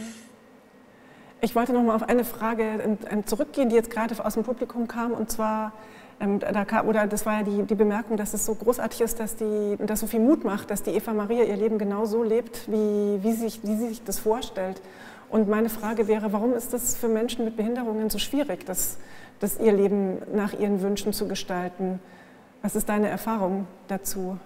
Ich wollte noch mal auf eine Frage zurückgehen, die jetzt gerade aus dem Publikum kam, und zwar Ähm, da kam, oder das war ja die, die Bemerkung, dass es so großartig ist, dass, die, dass so viel Mut macht, dass die Eva Maria ihr Leben genau so lebt, wie, wie, sie, wie sie sich das vorstellt. Und meine Frage wäre, warum ist das für Menschen mit Behinderungen so schwierig, das, das ihr Leben nach ihren Wünschen zu gestalten? Was ist deine Erfahrung dazu?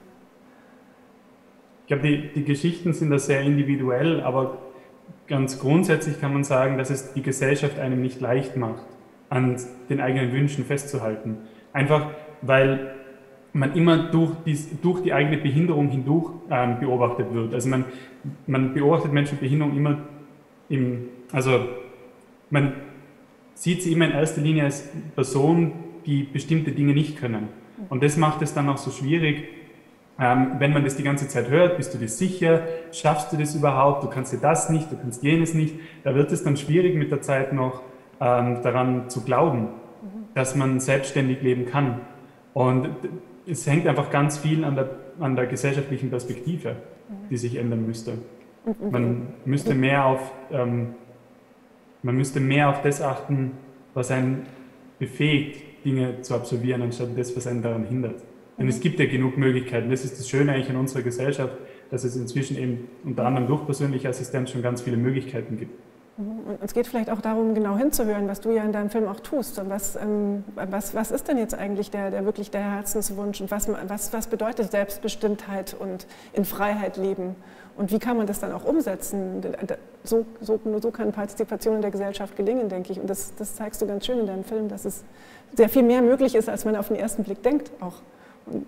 Ich glaube, die, die Geschichten sind da sehr individuell, aber ganz grundsätzlich kann man sagen, dass es die Gesellschaft einem nicht leicht macht, an den eigenen Wünschen festzuhalten. Einfach, weil man immer durch die, durch die eigene Behinderung hindurch ähm, beobachtet wird. Also man, man beobachtet Menschen mit Behinderung immer im, also man sieht sie immer in erster Linie als Personen, die bestimmte Dinge nicht können. Und das macht es dann auch so schwierig, ähm, wenn man das die ganze Zeit hört, bist du dir sicher, schaffst du das überhaupt, du kannst dir das nicht, du kannst jenes nicht. Da wird es dann schwierig mit der Zeit noch ähm, daran zu glauben, dass man selbstständig leben kann. Und es hängt einfach ganz viel an der, an der gesellschaftlichen Perspektive, die sich ändern müsste. Man müsste mehr auf, ähm, man müsste mehr auf das achten, was einen befähigt, Dinge zu absolvieren, anstatt das, was einen daran hindert. Denn es gibt ja genug Möglichkeiten. Das ist das Schöne eigentlich an unserer Gesellschaft, dass es inzwischen eben unter anderem durch persönliche Assistenz schon ganz viele Möglichkeiten gibt. Und es geht vielleicht auch darum, genau hinzuhören, was du ja in deinem Film auch tust. Und was, ähm, was, was ist denn jetzt eigentlich der, der wirklich der Herzenswunsch und was, was, was bedeutet Selbstbestimmtheit und in Freiheit leben? Und wie kann man das dann auch umsetzen? So, so, nur so kann Partizipation in der Gesellschaft gelingen, denke ich. Und das, das zeigst du ganz schön in deinem Film, dass es sehr viel mehr möglich ist, als man auf den ersten Blick denkt auch. Und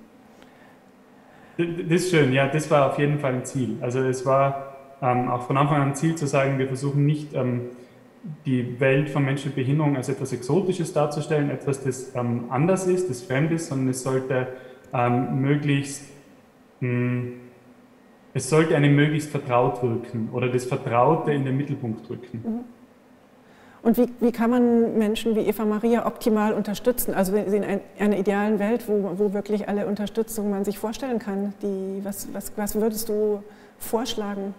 das ist schön, ja, das war auf jeden Fall ein Ziel. Also es war Ähm, auch von Anfang an ein Ziel zu sagen, wir versuchen nicht ähm, die Welt von Menschen mit Behinderung als etwas Exotisches darzustellen, etwas, das ähm, anders ist, das fremd ist, sondern es sollte ähm, möglichst, mh, es sollte einem möglichst vertraut wirken oder das Vertraute in den Mittelpunkt rücken. Und wie, wie kann man Menschen wie Eva Maria optimal unterstützen? Also in einer idealen Welt, wo, wo wirklich alle Unterstützung man sich vorstellen kann, die, was, was, was würdest du vorschlagen?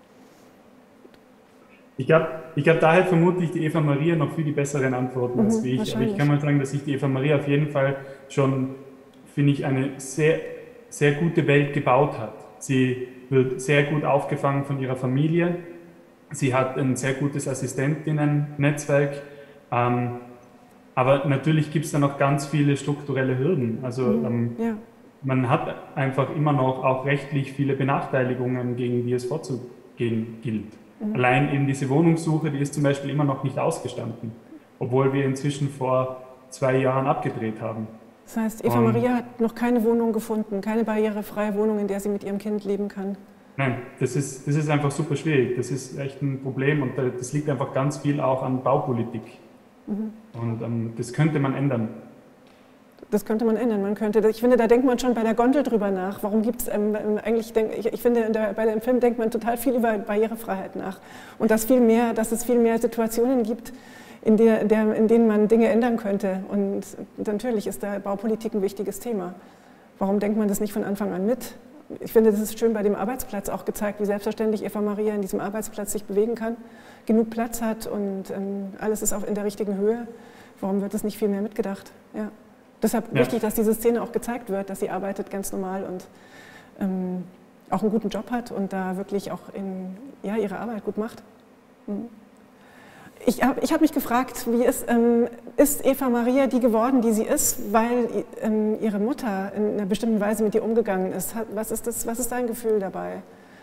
Ich glaube, ich glaub, daher vermutlich die Eva Maria noch viel die besseren Antworten mhm, als wie ich. Aber ich kann mal sagen, dass sich die Eva Maria auf jeden Fall schon, finde ich, eine sehr, sehr gute Welt gebaut hat. Sie wird sehr gut aufgefangen von ihrer Familie. Sie hat ein sehr gutes Assistentinnen-Netzwerk. Ähm, aber natürlich gibt es da noch ganz viele strukturelle Hürden. Also mhm, ähm, ja. man hat einfach immer noch auch rechtlich viele Benachteiligungen, gegen die es vorzugehen gilt. Mhm. Allein eben diese Wohnungssuche, die ist zum Beispiel immer noch nicht ausgestanden, obwohl wir inzwischen vor zwei Jahren abgedreht haben. Das heißt, Eva Und, Maria hat noch keine Wohnung gefunden, keine barrierefreie Wohnung, in der sie mit ihrem Kind leben kann? Nein, das ist, das ist einfach super schwierig. Das ist echt ein Problem und das liegt einfach ganz viel auch an Baupolitik. Mhm. Und ähm, das könnte man ändern. Das könnte man ändern. Man könnte, ich finde, da denkt man schon bei der Gondel drüber nach. Warum gibt es ähm, eigentlich, denk, ich, ich finde, der, bei dem Film denkt man total viel über Barrierefreiheit nach. Und dass, viel mehr, dass es viel mehr Situationen gibt, in, der, der, in denen man Dinge ändern könnte. Und natürlich ist da Baupolitik ein wichtiges Thema. Warum denkt man das nicht von Anfang an mit? Ich finde, das ist schön bei dem Arbeitsplatz auch gezeigt, wie selbstverständlich Eva Maria in diesem Arbeitsplatz sich bewegen kann, genug Platz hat und ähm, alles ist auch in der richtigen Höhe. Warum wird das nicht viel mehr mitgedacht? Ja. Deshalb ja. wichtig, dass diese Szene auch gezeigt wird, dass sie arbeitet ganz normal und ähm, auch einen guten Job hat und da wirklich auch in, ja, ihre Arbeit gut macht. Mhm. Ich habe ich hab mich gefragt, wie ist, ähm, ist Eva Maria die geworden, die sie ist, weil ähm, ihre Mutter in einer bestimmten Weise mit ihr umgegangen ist? Was ist, das, was ist dein Gefühl dabei?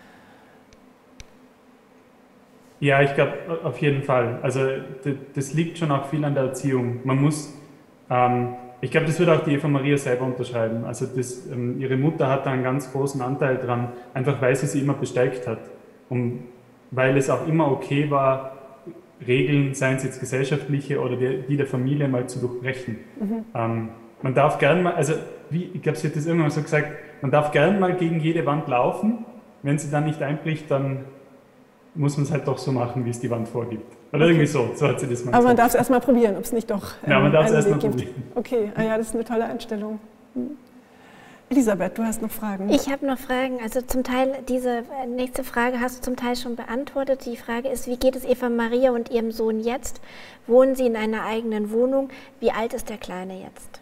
Ja, ich glaube auf jeden Fall. Also das liegt schon auch viel an der Erziehung. Man muss, ähm, ich glaube, das wird auch die Eva Maria selber unterschreiben. Also das, ähm, ihre Mutter hat da einen ganz großen Anteil dran, einfach weil sie sie immer bestärkt hat. Und weil es auch immer okay war, Regeln, seien es jetzt gesellschaftliche oder die, die der Familie, mal zu durchbrechen. Mhm. Ähm, man darf gern mal, also wie, ich glaube, sie hat das irgendwann mal so gesagt, man darf gern mal gegen jede Wand laufen, wenn sie dann nicht einbricht, dann muss man es halt doch so machen, wie es die Wand vorgibt. Oder okay. irgendwie so, so hat sie das mal Aber gesagt. Man darf es erstmal probieren, ob es nicht doch ähm, ja, man darf es erstmal probieren. Okay, ah ja, das ist eine tolle Einstellung. Hm. Elisabeth, du hast noch Fragen. Ich habe noch Fragen. Also zum Teil, diese nächste Frage hast du zum Teil schon beantwortet. Die Frage ist, wie geht es Eva Maria und ihrem Sohn jetzt? Wohnen sie in einer eigenen Wohnung? Wie alt ist der Kleine jetzt?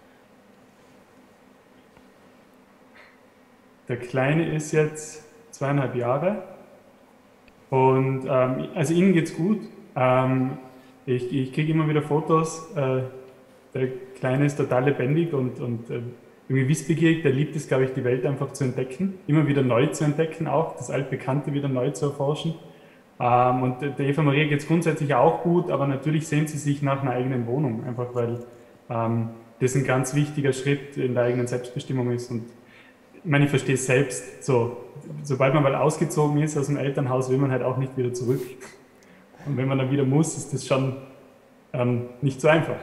Der Kleine ist jetzt zweieinhalb Jahre und ähm, also ihnen geht's gut. Ähm, ich ich kriege immer wieder Fotos. Äh, der Kleine ist total lebendig und, und äh, irgendwie wissbegierig, der liebt es, glaube ich, die Welt einfach zu entdecken, immer wieder neu zu entdecken auch, das Altbekannte wieder neu zu erforschen. Ähm, und der Eva Maria geht es grundsätzlich auch gut, aber natürlich sehnt sie sich nach einer eigenen Wohnung, einfach weil ähm, das ein ganz wichtiger Schritt in der eigenen Selbstbestimmung ist. Und ich meine, ich verstehe es selbst, so, sobald man mal ausgezogen ist aus dem Elternhaus, will man halt auch nicht wieder zurück. Und wenn man dann wieder muss, ist das schon ähm, nicht so einfach.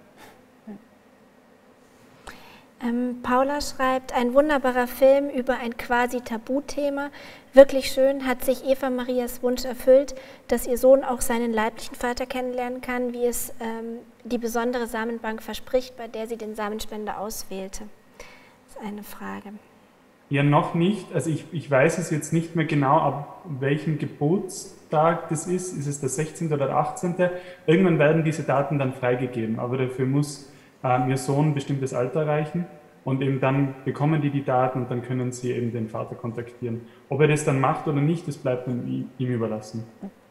Ähm, Paula schreibt, ein wunderbarer Film über ein quasi Tabuthema. Wirklich schön, hat sich Eva Marias Wunsch erfüllt, dass ihr Sohn auch seinen leiblichen Vater kennenlernen kann, wie es ähm, die besondere Samenbank verspricht, bei der sie den Samenspender auswählte. Das ist eine Frage. Ja, noch nicht. Also ich, ich weiß es jetzt nicht mehr genau, ab welchem Geburtstag das ist. Ist es der sechzehnte oder der achtzehnte? Irgendwann werden diese Daten dann freigegeben, aber dafür muss äh, ihr Sohn ein bestimmtes Alter erreichen und eben dann bekommen die die Daten und dann können sie eben den Vater kontaktieren. Ob er das dann macht oder nicht, das bleibt dann ihm überlassen.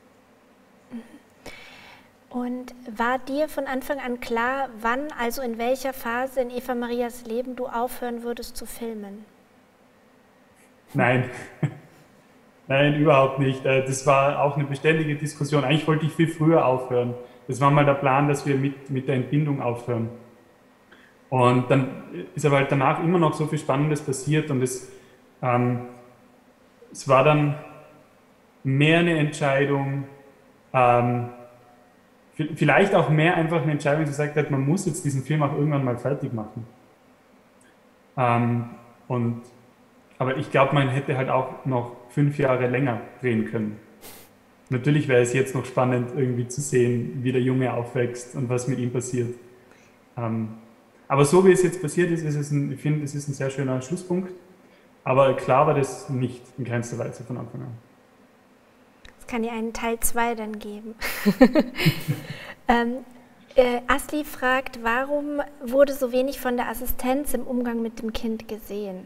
Und war dir von Anfang an klar, wann, also in welcher Phase in Eva Marias Leben du aufhören würdest zu filmen? Nein, nein, überhaupt nicht. Das war auch eine beständige Diskussion. Eigentlich wollte ich viel früher aufhören. Das war mal der Plan, dass wir mit, mit der Entbindung aufhören. Und dann ist aber halt danach immer noch so viel Spannendes passiert und es, ähm, es war dann mehr eine Entscheidung, ähm, vielleicht auch mehr einfach eine Entscheidung, die gesagt hat, man muss jetzt diesen Film auch irgendwann mal fertig machen. Ähm, und Aber ich glaube, man hätte halt auch noch fünf Jahre länger drehen können. Natürlich wäre es jetzt noch spannend, irgendwie zu sehen, wie der Junge aufwächst und was mit ihm passiert. Ähm, aber so wie es jetzt passiert ist, ist es ein, ich finde, es ist ein sehr schöner Schlusspunkt. Aber klar war das nicht in keinster Weise von Anfang an. Es kann ja einen Teil zwei dann geben. ähm, äh, Asli fragt, warum wurde so wenig von der Assistenz im Umgang mit dem Kind gesehen?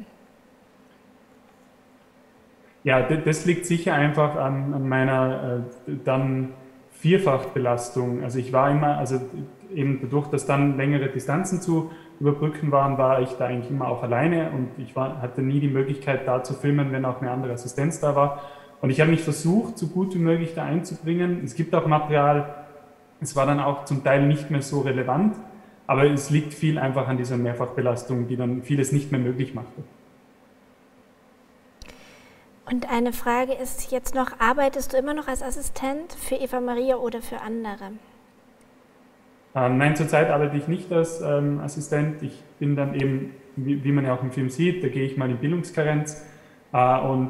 Ja, das liegt sicher einfach an, an meiner äh, dann Vierfachbelastung. Also ich war immer, also eben dadurch, dass dann längere Distanzen zu überbrücken waren, war ich da eigentlich immer auch alleine und ich war, hatte nie die Möglichkeit da zu filmen, wenn auch eine andere Assistenz da war. Und ich habe mich versucht, so gut wie möglich da einzubringen. Es gibt auch Material, es war dann auch zum Teil nicht mehr so relevant, aber es liegt viel einfach an dieser Mehrfachbelastung, die dann vieles nicht mehr möglich machte. Und eine Frage ist jetzt noch, arbeitest du immer noch als Assistent für Eva Maria oder für andere? Ähm, nein, zurzeit arbeite ich nicht als ähm, Assistent. Ich bin dann eben, wie, wie man ja auch im Film sieht, da gehe ich mal in Bildungskarenz. Äh, und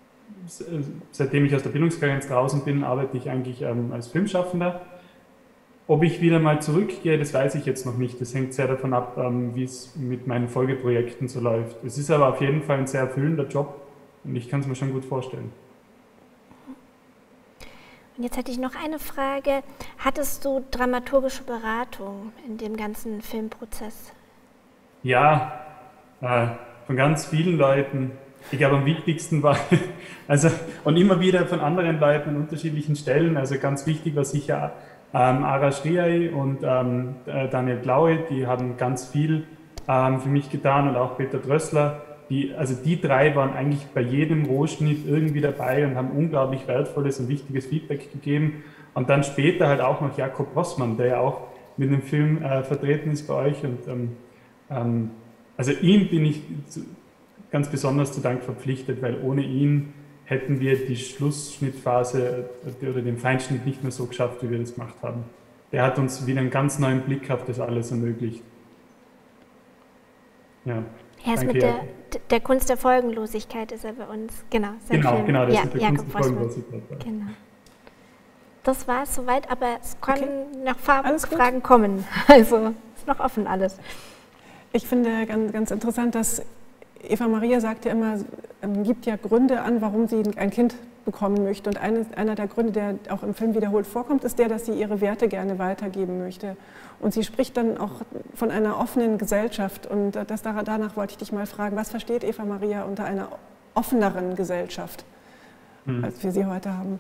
seitdem ich aus der Bildungskarenz draußen bin, arbeite ich eigentlich ähm, als Filmschaffender. ob ich wieder mal zurückgehe, das weiß ich jetzt noch nicht. Das hängt sehr davon ab, ähm, wie es mit meinen Folgeprojekten so läuft. Es ist aber auf jeden Fall ein sehr erfüllender Job und ich kann es mir schon gut vorstellen. Und jetzt hätte ich noch eine Frage. Hattest du dramaturgische Beratung in dem ganzen Filmprozess? Ja, äh, von ganz vielen Leuten. Ich glaube, am wichtigsten war, also, und immer wieder von anderen Leuten an unterschiedlichen Stellen. Also ganz wichtig war sicher ähm, Arash Riai und ähm, Daniel Glaue, die haben ganz viel ähm, für mich getan und auch Peter Drössler. Die, also die drei waren eigentlich bei jedem Rohschnitt irgendwie dabei und haben unglaublich wertvolles und wichtiges Feedback gegeben. Und dann später halt auch noch Jakob Rossmann, der ja auch mit dem Film äh, vertreten ist bei euch. Und ähm, ähm, also ihm bin ich zu, ganz besonders zu Dank verpflichtet, weil ohne ihn hätten wir die Schlussschnittphase oder den Feinschnitt nicht mehr so geschafft, wie wir das gemacht haben. Der hat uns wieder einen ganz neuen Blick auf das alles ermöglicht. Ja. Er ist mit der, der Kunst der Folgenlosigkeit ist er bei uns, genau. Genau, Film. genau, das ja, ist mit der Jakob Kunst der Folgenlosigkeit. Genau. Das war es soweit, aber es können Okay. noch Fragen kommen. Also ist noch offen alles. Ich finde ganz, ganz interessant, dass Eva Maria sagt ja immer, ähm, gibt ja Gründe an, warum sie ein Kind bekommen möchte. Und eine, einer der Gründe, der auch im Film wiederholt vorkommt, ist der, dass sie ihre Werte gerne weitergeben möchte. Und sie spricht dann auch von einer offenen Gesellschaft. Und das, danach wollte ich dich mal fragen, was versteht Eva Maria unter einer offeneren Gesellschaft, hm. als wir sie heute haben?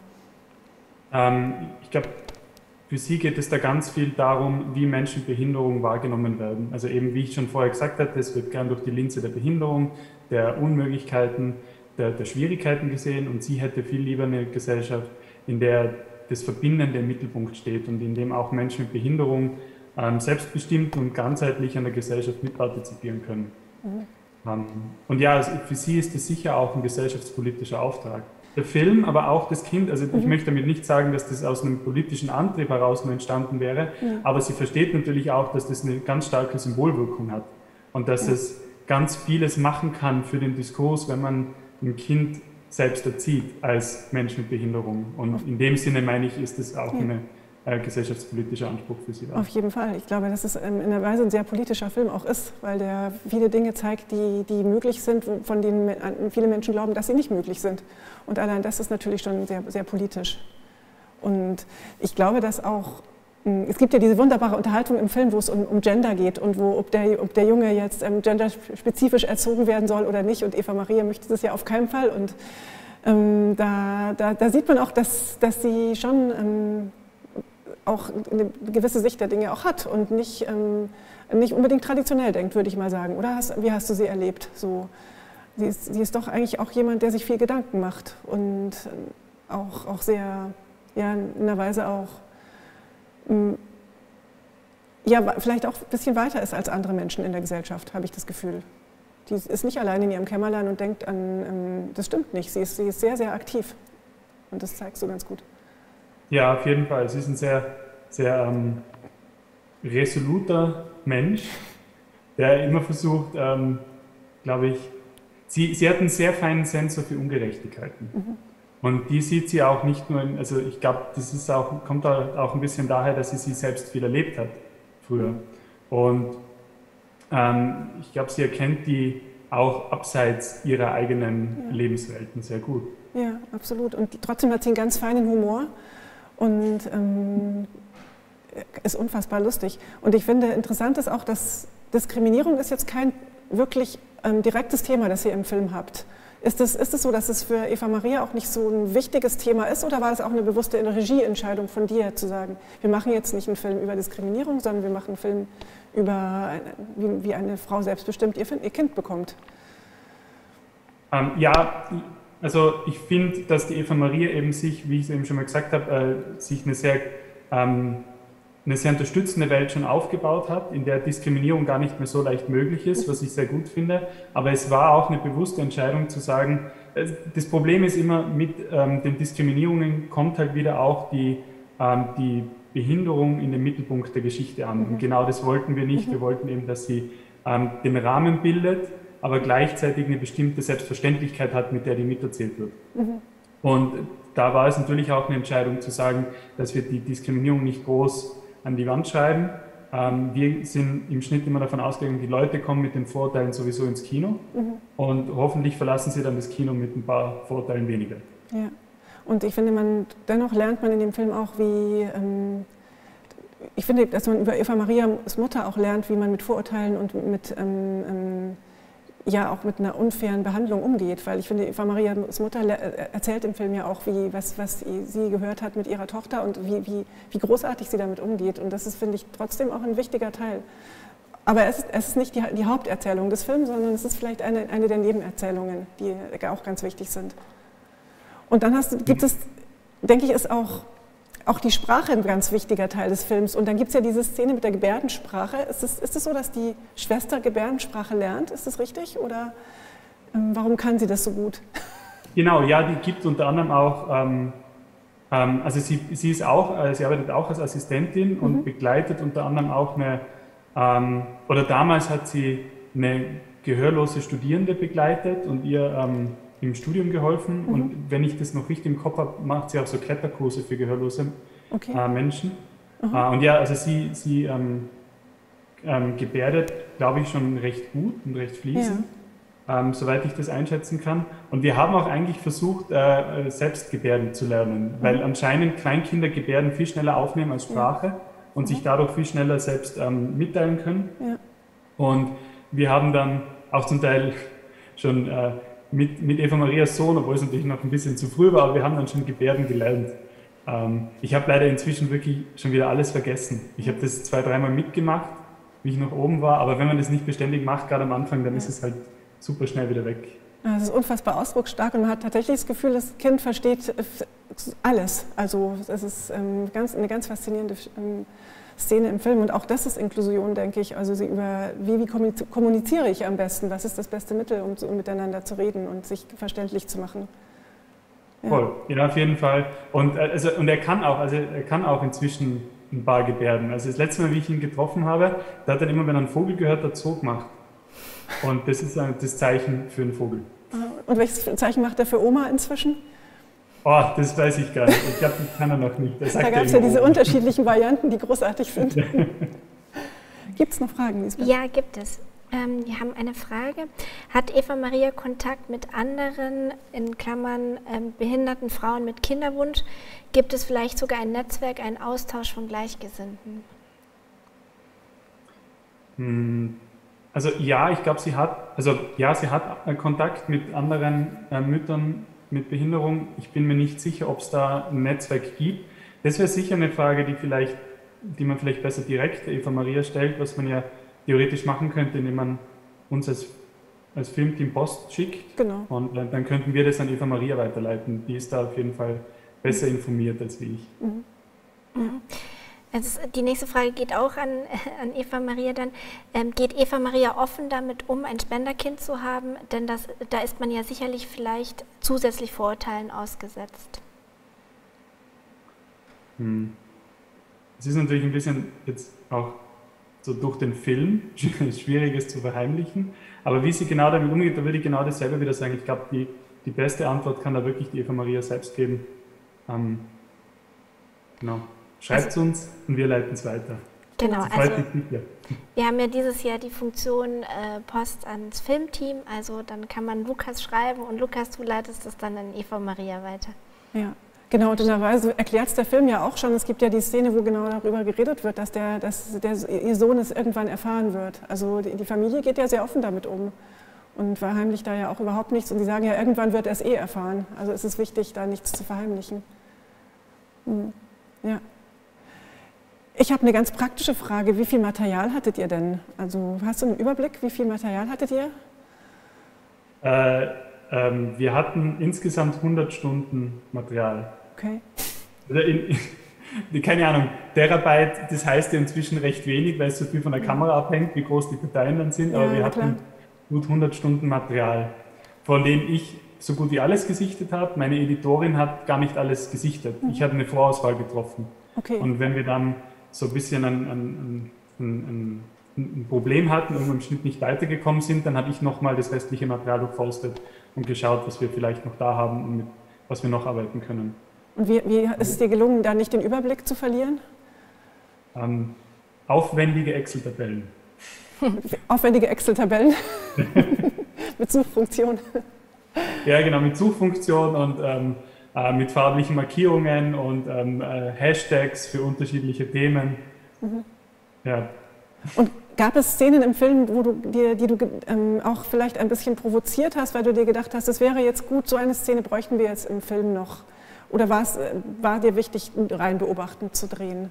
Ähm, ich glaube, für sie geht es da ganz viel darum, wie Menschen mit Behinderung wahrgenommen werden. Also eben, wie ich schon vorher gesagt hatte, es wird gern durch die Linse der Behinderung, der Unmöglichkeiten, der, der Schwierigkeiten gesehen. Und sie hätte viel lieber eine Gesellschaft, in der das Verbindende im Mittelpunkt steht und in dem auch Menschen mit Behinderung ähm, selbstbestimmt und ganzheitlich an der Gesellschaft mitpartizipieren können. Mhm. Ähm, und ja, also für sie ist das sicher auch ein gesellschaftspolitischer Auftrag. Der Film, aber auch das Kind, also mhm. ich möchte damit nicht sagen, dass das aus einem politischen Antrieb heraus nur entstanden wäre, mhm. aber sie versteht natürlich auch, dass das eine ganz starke Symbolwirkung hat und dass mhm. es ganz vieles machen kann für den Diskurs, wenn man ein Kind selbst erzieht als Mensch mit Behinderung. Und in dem Sinne, meine ich, ist es auch ja. eine äh, gesellschaftspolitischer Anspruch für sie. Auf jeden Fall. Ich glaube, dass es ähm, in der Weise ein sehr politischer Film auch ist, weil der viele Dinge zeigt, die, die möglich sind, von denen viele Menschen glauben, dass sie nicht möglich sind. Und allein das ist natürlich schon sehr, sehr politisch. Und ich glaube, dass auch, es gibt ja diese wunderbare Unterhaltung im Film, wo es um, um Gender geht und wo, ob der, ob der Junge jetzt ähm, genderspezifisch erzogen werden soll oder nicht. Und Eva Maria möchte das ja auf keinen Fall. Und ähm, da, da, da sieht man auch, dass, dass sie schon ähm, auch eine gewisse Sicht der Dinge auch hat und nicht, ähm, nicht unbedingt traditionell denkt, würde ich mal sagen. Oder hast, wie hast du sie erlebt? So, sie, ist, sie ist doch eigentlich auch jemand, der sich viel Gedanken macht und auch, auch sehr, ja, in einer Weise auch, ja, vielleicht auch ein bisschen weiter ist als andere Menschen in der Gesellschaft, habe ich das Gefühl. Die ist nicht allein in ihrem Kämmerlein und denkt an, das stimmt nicht, sie ist, sie ist sehr, sehr aktiv und das zeigst du ganz gut. Ja, auf jeden Fall. Sie ist ein sehr, sehr ähm, resoluter Mensch, der immer versucht, ähm, glaube ich, sie, sie hat einen sehr feinen Sensor für Ungerechtigkeiten. Mhm. Und die sieht sie auch nicht nur, in, also ich glaube, das ist auch, kommt auch ein bisschen daher, dass sie sie selbst viel erlebt hat früher. Und ähm, ich glaube, sie erkennt die auch abseits ihrer eigenen ja. Lebenswelten sehr gut. Ja, absolut. Und die, trotzdem hat sie einen ganz feinen Humor und ähm, ist unfassbar lustig. Und ich finde, interessant ist auch, dass Diskriminierung ist jetzt kein wirklich ähm, direktes Thema, das ihr im Film habt. Ist es, ist es so, dass es für Eva Maria auch nicht so ein wichtiges Thema ist oder war es auch eine bewusste Regieentscheidung von dir, zu sagen, wir machen jetzt nicht einen Film über Diskriminierung, sondern wir machen einen Film über, wie, wie eine Frau selbstbestimmt ihr, ihr Kind bekommt? Ähm, ja, also ich finde, dass die Eva Maria eben sich, wie ich es eben schon mal gesagt habe, äh, sich eine sehr, ähm, eine sehr unterstützende Welt schon aufgebaut hat, in der Diskriminierung gar nicht mehr so leicht möglich ist, was ich sehr gut finde. Aber es war auch eine bewusste Entscheidung zu sagen, das Problem ist immer, mit ähm, den Diskriminierungen kommt halt wieder auch die, ähm, die Behinderung in den Mittelpunkt der Geschichte an. Und genau das wollten wir nicht. Wir wollten eben, dass sie ähm, den Rahmen bildet, aber gleichzeitig eine bestimmte Selbstverständlichkeit hat, mit der die miterzählt wird. Mhm. Und da war es natürlich auch eine Entscheidung zu sagen, dass wir die Diskriminierung nicht groß an die Wand schreiben. Ähm, wir sind im Schnitt immer davon ausgegangen, die Leute kommen mit den Vorurteilen sowieso ins Kino mhm. und hoffentlich verlassen sie dann das Kino mit ein paar Vorurteilen weniger. Ja, und ich finde, man, dennoch lernt man in dem Film auch, wie, ähm, ich finde, dass man über Eva Marias Mutter auch lernt, wie man mit Vorurteilen und mit, ähm, ähm, ja, auch mit einer unfairen Behandlung umgeht, weil ich finde, Eva Marias Mutter erzählt im Film ja auch, wie, was, was sie gehört hat mit ihrer Tochter und wie, wie, wie großartig sie damit umgeht, und das ist, finde ich, trotzdem auch ein wichtiger Teil. Aber es ist, es ist nicht die, die Haupterzählung des Films, sondern es ist vielleicht eine, eine der Nebenerzählungen, die auch ganz wichtig sind. Und dann hast, gibt es, denke ich, ist auch, auch die Sprache ein ganz wichtiger Teil des Films. Und dann gibt es ja diese Szene mit der Gebärdensprache. Ist es, ist es so, dass die Schwester Gebärdensprache lernt? Ist das richtig? Oder ähm, warum kann sie das so gut? Genau, ja, die gibt unter anderem auch, ähm, ähm, also sie, sie ist auch, äh, sie arbeitet auch als Assistentin und mhm. begleitet unter anderem auch eine, ähm, oder damals hat sie eine gehörlose Studierende begleitet und ihr ähm, im Studium geholfen, mhm. und wenn ich das noch richtig im Kopf habe, macht sie auch so Kletterkurse für gehörlose okay. äh, Menschen. Mhm. Äh, und ja, also sie, sie ähm, ähm, gebärdet, glaube ich, schon recht gut und recht fließend, ja. ähm, soweit ich das einschätzen kann. Und wir haben auch eigentlich versucht, äh, selbst gebärden zu lernen, mhm. weil anscheinend Kleinkinder Gebärden viel schneller aufnehmen als Sprache ja. und mhm. sich dadurch viel schneller selbst ähm, mitteilen können. Ja. Und wir haben dann auch zum Teil schon äh, Mit, mit Eva Marias Sohn, obwohl es natürlich noch ein bisschen zu früh war, aber wir haben dann schon Gebärden gelernt. Ähm, ich habe leider inzwischen wirklich schon wieder alles vergessen. Ich habe das zwei, dreimal mitgemacht, wie ich noch oben war, aber wenn man das nicht beständig macht, gerade am Anfang, dann ist es halt super schnell wieder weg. Es ist unfassbar ausdrucksstark und man hat tatsächlich das Gefühl, das Kind versteht alles. Also es ist ähm, ganz, eine ganz faszinierende ähm, Szene im Film, und auch das ist Inklusion, denke ich. Also sie über, wie, wie kommuniziere ich am besten? Was ist das beste Mittel, um, um miteinander zu reden und sich verständlich zu machen? Ja. Voll, ja, auf jeden Fall. Und, also, und er kann auch, also er kann auch inzwischen ein paar Gebärden. Also das letzte Mal, wie ich ihn getroffen habe, da hat er immer, wenn er einen Vogel gehört hat, so gemacht. Und das ist das Zeichen für einen Vogel. Und welches Zeichen macht er für Oma inzwischen? Oh, das weiß ich gar nicht. Ich glaube, das kann er noch nicht. Das da gab es ja diese unterschiedlichen Varianten, die großartig sind. Gibt es noch Fragen, Lisbeth? Ja, gibt es. Ähm, wir haben eine Frage. Hat Eva Maria Kontakt mit anderen, in Klammern ähm, behinderten Frauen mit Kinderwunsch? Gibt es vielleicht sogar ein Netzwerk, einen Austausch von Gleichgesinnten? Hm. Also ja, ich glaube, sie hat, also ja, sie hat Kontakt mit anderen äh, Müttern mit Behinderung. Ich bin mir nicht sicher, ob es da ein Netzwerk gibt. Das wäre sicher eine Frage, die, vielleicht, die man vielleicht besser direkt Eva Maria stellt, was man ja theoretisch machen könnte, indem man uns als, als Filmteam Post schickt. Genau. Und dann, dann könnten wir das an Eva Maria weiterleiten. Die ist da auf jeden Fall besser informiert als wie ich. Mhm. Mhm. Also die nächste Frage geht auch an, an Eva Maria dann. Ähm, geht Eva Maria offen damit um, ein Spenderkind zu haben? Denn das, da ist man ja sicherlich vielleicht zusätzlich Vorurteilen ausgesetzt. Hm. Es ist natürlich ein bisschen jetzt auch so durch den Film Schwieriges zu verheimlichen. Aber wie sie genau damit umgeht, da würde ich genau dasselbe wieder sagen. Ich glaube, die, die beste Antwort kann da wirklich die Eva Maria selbst geben. Ähm, genau. Schreibt es uns und wir leiten es weiter. Genau, also wir haben ja dieses Jahr die Funktion äh, Post ans Filmteam, also dann kann man Lukas schreiben und Lukas, du leitest es dann an Eva Maria weiter. Ja, genau, und in der Weise erklärt es der Film ja auch schon. Es gibt ja die Szene, wo genau darüber geredet wird, dass, der, dass der, ihr Sohn es irgendwann erfahren wird. Also die, die Familie geht ja sehr offen damit um und verheimlicht da ja auch überhaupt nichts. Und sie sagen ja, irgendwann wird er es eh erfahren. Also es ist wichtig, da nichts zu verheimlichen. Hm. Ja. Ich habe eine ganz praktische Frage. Wie viel Material hattet ihr denn? Also hast du einen Überblick, wie viel Material hattet ihr? Äh, ähm, wir hatten insgesamt hundert Stunden Material. Okay. Also in, in, keine Ahnung, Terabyte, das heißt ja inzwischen recht wenig, weil es so viel von der Kamera abhängt, wie groß die Dateien dann sind. Aber ja, wir hatten klar. gut hundert Stunden Material, von denen ich so gut wie alles gesichtet habe. Meine Editorin hat gar nicht alles gesichtet. Mhm. Ich habe eine Vorauswahl getroffen. Okay. Und wenn wir dann so ein bisschen ein, ein, ein, ein Problem hatten, irgendwo im Schnitt nicht weitergekommen sind, dann habe ich nochmal das restliche Material durchforstet und geschaut, was wir vielleicht noch da haben und mit was wir noch arbeiten können. Und wie, wie ist es dir gelungen, da nicht den Überblick zu verlieren? ähm, aufwendige Excel-Tabellen. Aufwendige Excel-Tabellen mit Suchfunktion. Ja, genau, mit Suchfunktion und ähm, äh, mit farblichen Markierungen und ähm, äh, Hashtags für unterschiedliche Themen. Mhm. Ja. Und gab es Szenen im Film, wo du dir, die du ähm, auch vielleicht ein bisschen provoziert hast, weil du dir gedacht hast, es wäre jetzt gut, so eine Szene bräuchten wir jetzt im Film noch? Oder war es, war dir wichtig, rein beobachtend zu drehen?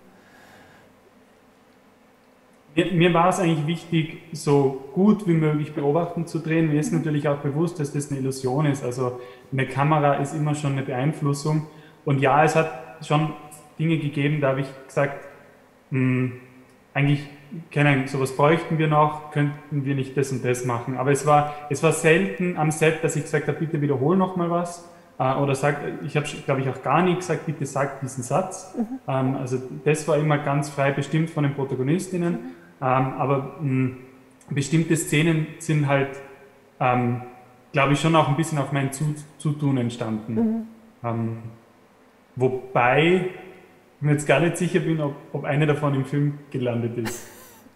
Mir, mir war es eigentlich wichtig, so gut wie möglich beobachtend zu drehen. Mir ist natürlich auch bewusst, dass das eine Illusion ist. Also eine Kamera ist immer schon eine Beeinflussung. Und ja, es hat schon Dinge gegeben, da habe ich gesagt, mh, eigentlich, keine Ahnung, sowas bräuchten wir noch, könnten wir nicht das und das machen. Aber es war, es war selten am Set, dass ich gesagt habe, bitte wiederhol noch mal was. Äh, oder sag, ich habe, glaube ich, auch gar nie gesagt, bitte sag diesen Satz. Mhm. Ähm, also das war immer ganz frei bestimmt von den Protagonistinnen. Mhm. Ähm, aber mh, bestimmte Szenen sind halt, ähm, glaube ich, schon auch ein bisschen auf mein Zutun entstanden. Mhm. Ähm, wobei ich mir jetzt gar nicht sicher bin, ob, ob eine davon im Film gelandet ist.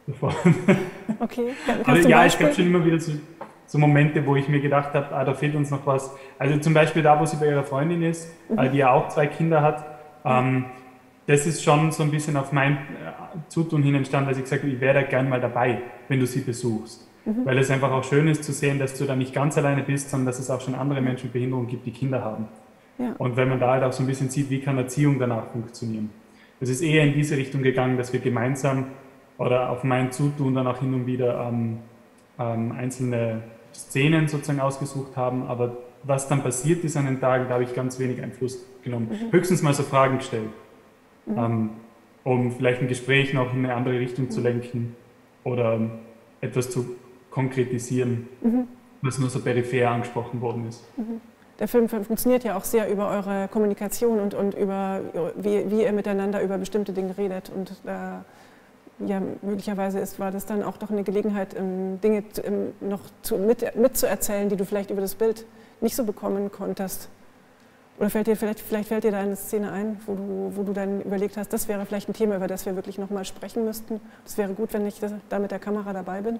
Okay. Aber ja, es gab schon immer wieder so, so Momente, wo ich mir gedacht habe, ah, da fehlt uns noch was. Also zum Beispiel da, wo sie bei ihrer Freundin ist, mhm. die ja auch zwei Kinder hat. Ähm, das ist schon so ein bisschen auf mein Zutun hin entstanden, dass ich gesagt habe, ich wäre da gern mal dabei, wenn du sie besuchst. Mhm. Weil es einfach auch schön ist zu sehen, dass du da nicht ganz alleine bist, sondern dass es auch schon andere Menschen mit Behinderung gibt, die Kinder haben. Ja. Und wenn man da halt auch so ein bisschen sieht, wie kann Erziehung danach funktionieren. Es ist eher in diese Richtung gegangen, dass wir gemeinsam oder auf mein Zutun dann auch hin und wieder ähm, ähm, einzelne Szenen sozusagen ausgesucht haben, aber was dann passiert ist an den Tagen, da habe ich ganz wenig Einfluss genommen. Mhm. Höchstens mal so Fragen gestellt. Mhm. Ähm, um vielleicht ein Gespräch noch in eine andere Richtung zu lenken oder etwas zu konkretisieren, mhm. was nur so peripher angesprochen worden ist. Mhm. Der Film funktioniert ja auch sehr über eure Kommunikation und, und über, wie, wie ihr miteinander über bestimmte Dinge redet. Und äh, ja, möglicherweise ist, war das dann auch doch eine Gelegenheit, ähm, Dinge ähm, noch zu, mit, mitzuerzählen, die du vielleicht über das Bild nicht so bekommen konntest. Oder fällt dir, vielleicht, vielleicht fällt dir da eine Szene ein, wo du, wo du dann überlegt hast, das wäre vielleicht ein Thema, über das wir wirklich noch mal sprechen müssten. Es wäre gut, wenn ich da mit der Kamera dabei bin.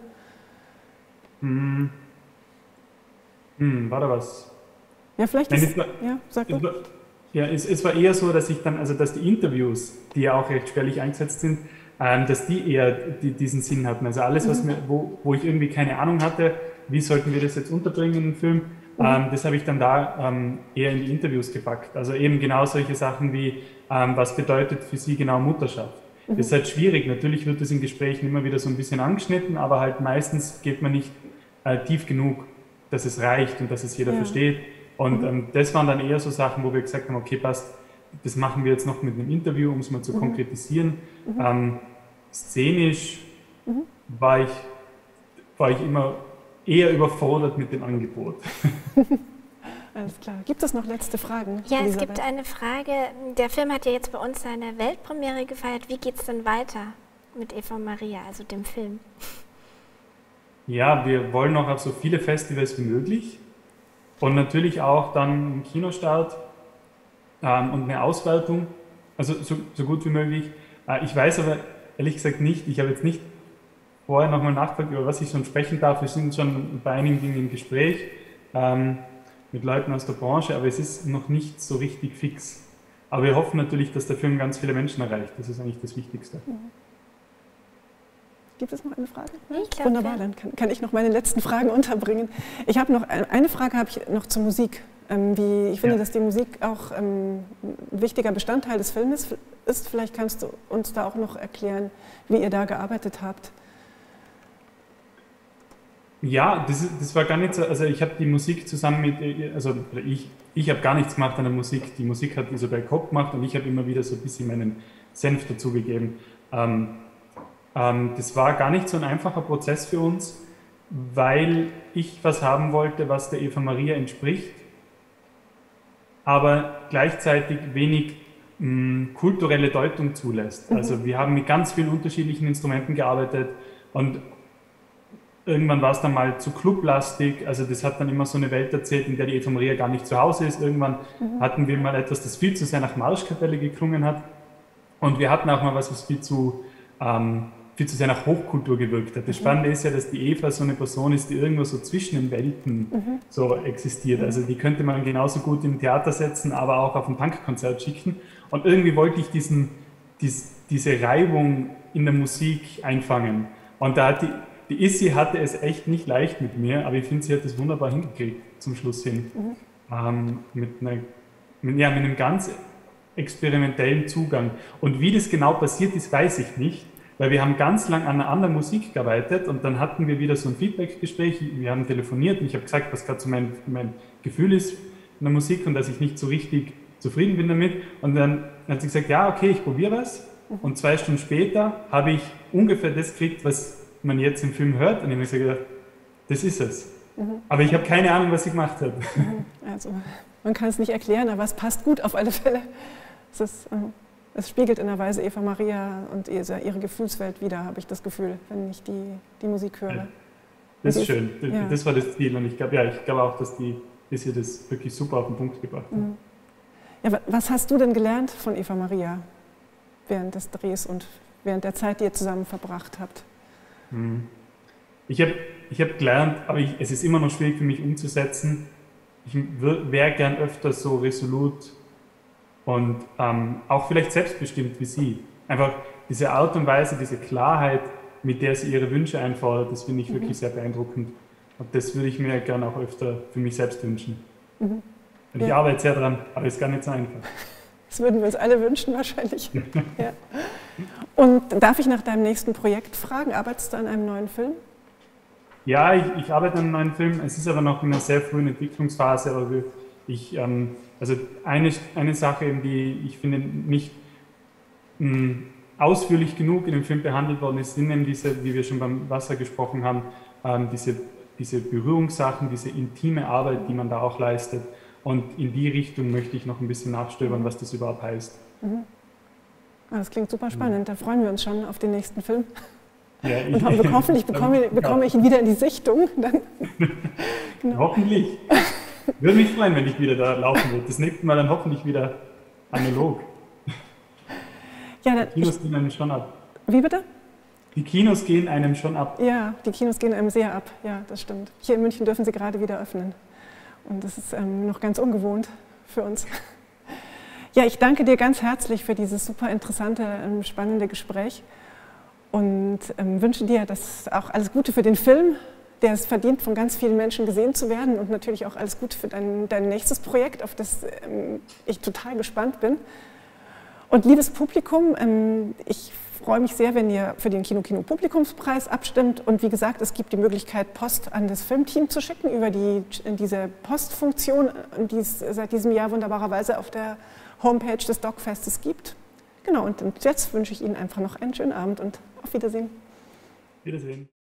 Hm. Hm, war da was? Ja, vielleicht Nein, ist, es war, ja, sag es war, ja, es, es war eher so, dass ich dann, also dass die Interviews, die ja auch recht schwerlich eingesetzt sind, ähm, dass die eher die, diesen Sinn hatten. Also alles, was mir, wo, wo ich irgendwie keine Ahnung hatte, wie sollten wir das jetzt unterbringen in den Film, mhm. ähm, das habe ich dann da ähm, eher in die Interviews gepackt. Also eben genau solche Sachen wie, ähm, was bedeutet für Sie genau Mutterschaft? Mhm. Das ist halt schwierig. Natürlich wird das in Gesprächen immer wieder so ein bisschen angeschnitten, aber halt meistens geht man nicht äh, tief genug, dass es reicht und dass es jeder ja. versteht. Und mhm. ähm, das waren dann eher so Sachen, wo wir gesagt haben, okay, passt, das machen wir jetzt noch mit einem Interview, um es mal zu mhm. konkretisieren. Mhm. Ähm, szenisch mhm. war, ich, war ich immer eher überfordert mit dem Angebot. Alles klar. Gibt es noch letzte Fragen? Ja, Elisabeth? Es gibt eine Frage. Der Film hat ja jetzt bei uns seine Weltpremiere gefeiert. Wie geht es denn weiter mit Eva Maria, also dem Film? Ja, wir wollen noch auf so viele Festivals wie möglich. Und natürlich auch dann einen Kinostart ähm, und eine Auswertung, also so, so gut wie möglich. Äh, ich weiß aber ehrlich gesagt nicht, ich habe jetzt nicht vorher nochmal nachgefragt, über was ich schon sprechen darf. Wir sind schon bei einigen Dingen im Gespräch ähm, mit Leuten aus der Branche, aber es ist noch nicht so richtig fix. Aber wir hoffen natürlich, dass der Film ganz viele Menschen erreicht. Das ist eigentlich das Wichtigste. Mhm. Gibt es noch eine Frage? Ja? Ich glaub, Wunderbar, ja. dann kann, kann ich noch meine letzten Fragen unterbringen. Ich habe noch eine Frage habe ich noch zur Musik. Ähm, wie, ich finde, ja. dass die Musik auch ähm, ein wichtiger Bestandteil des Filmes ist. Vielleicht kannst du uns da auch noch erklären, wie ihr da gearbeitet habt. Ja, das, das war gar nicht so, also ich habe die Musik zusammen mit, also ich, ich habe gar nichts gemacht an der Musik. Die Musik hat Isabel Kopp gemacht und ich habe immer wieder so ein bisschen meinen Senf dazugegeben. Ähm, Das war gar nicht so ein einfacher Prozess für uns, weil ich was haben wollte, was der Eva Maria entspricht, aber gleichzeitig wenig mh, kulturelle Deutung zulässt. Mhm. Also wir haben mit ganz vielen unterschiedlichen Instrumenten gearbeitet und irgendwann war es dann mal zu clublastig, also das hat dann immer so eine Welt erzählt, in der die Eva Maria gar nicht zu Hause ist. Irgendwann mhm. hatten wir mal etwas, das viel zu sehr nach Marschkapelle geklungen hat und wir hatten auch mal was, was viel zu ähm, viel zu sehr nach Hochkultur gewirkt hat. Das Spannende ist ja, dass die Eva so eine Person ist, die irgendwo so zwischen den Welten mhm. so existiert. Also die könnte man genauso gut im Theater setzen, aber auch auf ein Punkkonzert schicken. Und irgendwie wollte ich diesen, dies, diese Reibung in der Musik einfangen. Und da hat die, die Issy hatte es echt nicht leicht mit mir, aber ich finde, sie hat es wunderbar hingekriegt zum Schluss hin. Mhm. Ähm, mit, einer, mit, ja, mit einem ganz experimentellen Zugang. Und wie das genau passiert ist, weiß ich nicht. Weil wir haben ganz lang an einer anderen Musik gearbeitet und dann hatten wir wieder so ein Feedback-Gespräch, wir haben telefoniert und ich habe gesagt, was gerade so mein, mein Gefühl ist in der Musik und dass ich nicht so richtig zufrieden bin damit. Und dann hat sie gesagt, ja, okay, ich probiere was. Und zwei Stunden später habe ich ungefähr das gekriegt, was man jetzt im Film hört. Und ich habe mir so gedacht, das ist es. Mhm. Aber ich habe keine Ahnung, was sie gemacht hat. Also, man kann es nicht erklären, aber es passt gut auf alle Fälle. Es ist, Es spiegelt in einer Weise Eva Maria und ihre Gefühlswelt wider, habe ich das Gefühl, wenn ich die, die Musik höre. Ja, das ist schön. Ja. Das war das Ziel. Und ich glaube ja, ich glaube auch, dass die bis hier das wirklich super auf den Punkt gebracht hat. Mhm. Ja, was hast du denn gelernt von Eva Maria während des Drehs und während der Zeit, die ihr zusammen verbracht habt? Mhm. Ich habe ich hab gelernt, aber ich, es ist immer noch schwierig für mich umzusetzen. Ich wäre gern öfter so resolut und ähm, auch vielleicht selbstbestimmt wie sie. Einfach diese Art und Weise, diese Klarheit, mit der sie ihre Wünsche einfordert, das finde ich mhm. wirklich sehr beeindruckend. Und das würde ich mir gerne auch öfter für mich selbst wünschen. Mhm. Und ich ja. arbeite sehr dran, aber es ist gar nicht so einfach. Das würden wir uns alle wünschen wahrscheinlich. Ja. Und darf ich nach deinem nächsten Projekt fragen? Arbeitest du an einem neuen Film? Ja, ich, ich arbeite an einem neuen Film. Es ist aber noch in einer sehr frühen Entwicklungsphase. Aber ich, ähm, also eine, eine Sache, die ich finde nicht mh, ausführlich genug in dem Film behandelt worden ist, sind eben diese, wie wir schon beim Wasser gesprochen haben, ähm, diese, diese Berührungssachen, diese intime Arbeit, die man da auch leistet. Und in die Richtung möchte ich noch ein bisschen nachstöbern, was das überhaupt heißt. Mhm. Das klingt super spannend. Da freuen wir uns schon auf den nächsten Film. Ja, und ich, hoffentlich bekomme, bekomme ich ihn wieder in die Sichtung. Dann, genau. Hoffentlich. Würde mich freuen, wenn ich wieder da laufen würde. Das nächste Mal dann hoffentlich wieder analog. Ja, dann, die Kinos ich, gehen einem schon ab. Wie bitte? Die Kinos gehen einem schon ab. Ja, die Kinos gehen einem sehr ab. Ja, das stimmt. Hier in München dürfen sie gerade wieder öffnen. Und das ist ähm, noch ganz ungewohnt für uns. Ja, ich danke dir ganz herzlich für dieses super interessante, ähm, spannende Gespräch und ähm, wünsche dir das auch alles Gute für den Film, der es verdient, von ganz vielen Menschen gesehen zu werden, und natürlich auch alles Gute für dein, dein nächstes Projekt, auf das ähm, ich total gespannt bin. Und liebes Publikum, ähm, ich freue mich sehr, wenn ihr für den Kino-Kino-Publikumspreis abstimmt. Und wie gesagt, es gibt die Möglichkeit, Post an das Filmteam zu schicken über die, diese Postfunktion, die es seit diesem Jahr wunderbarerweise auf der Homepage des Dogfestes gibt. Genau, und jetzt wünsche ich Ihnen einfach noch einen schönen Abend und auf Wiedersehen. Wiedersehen.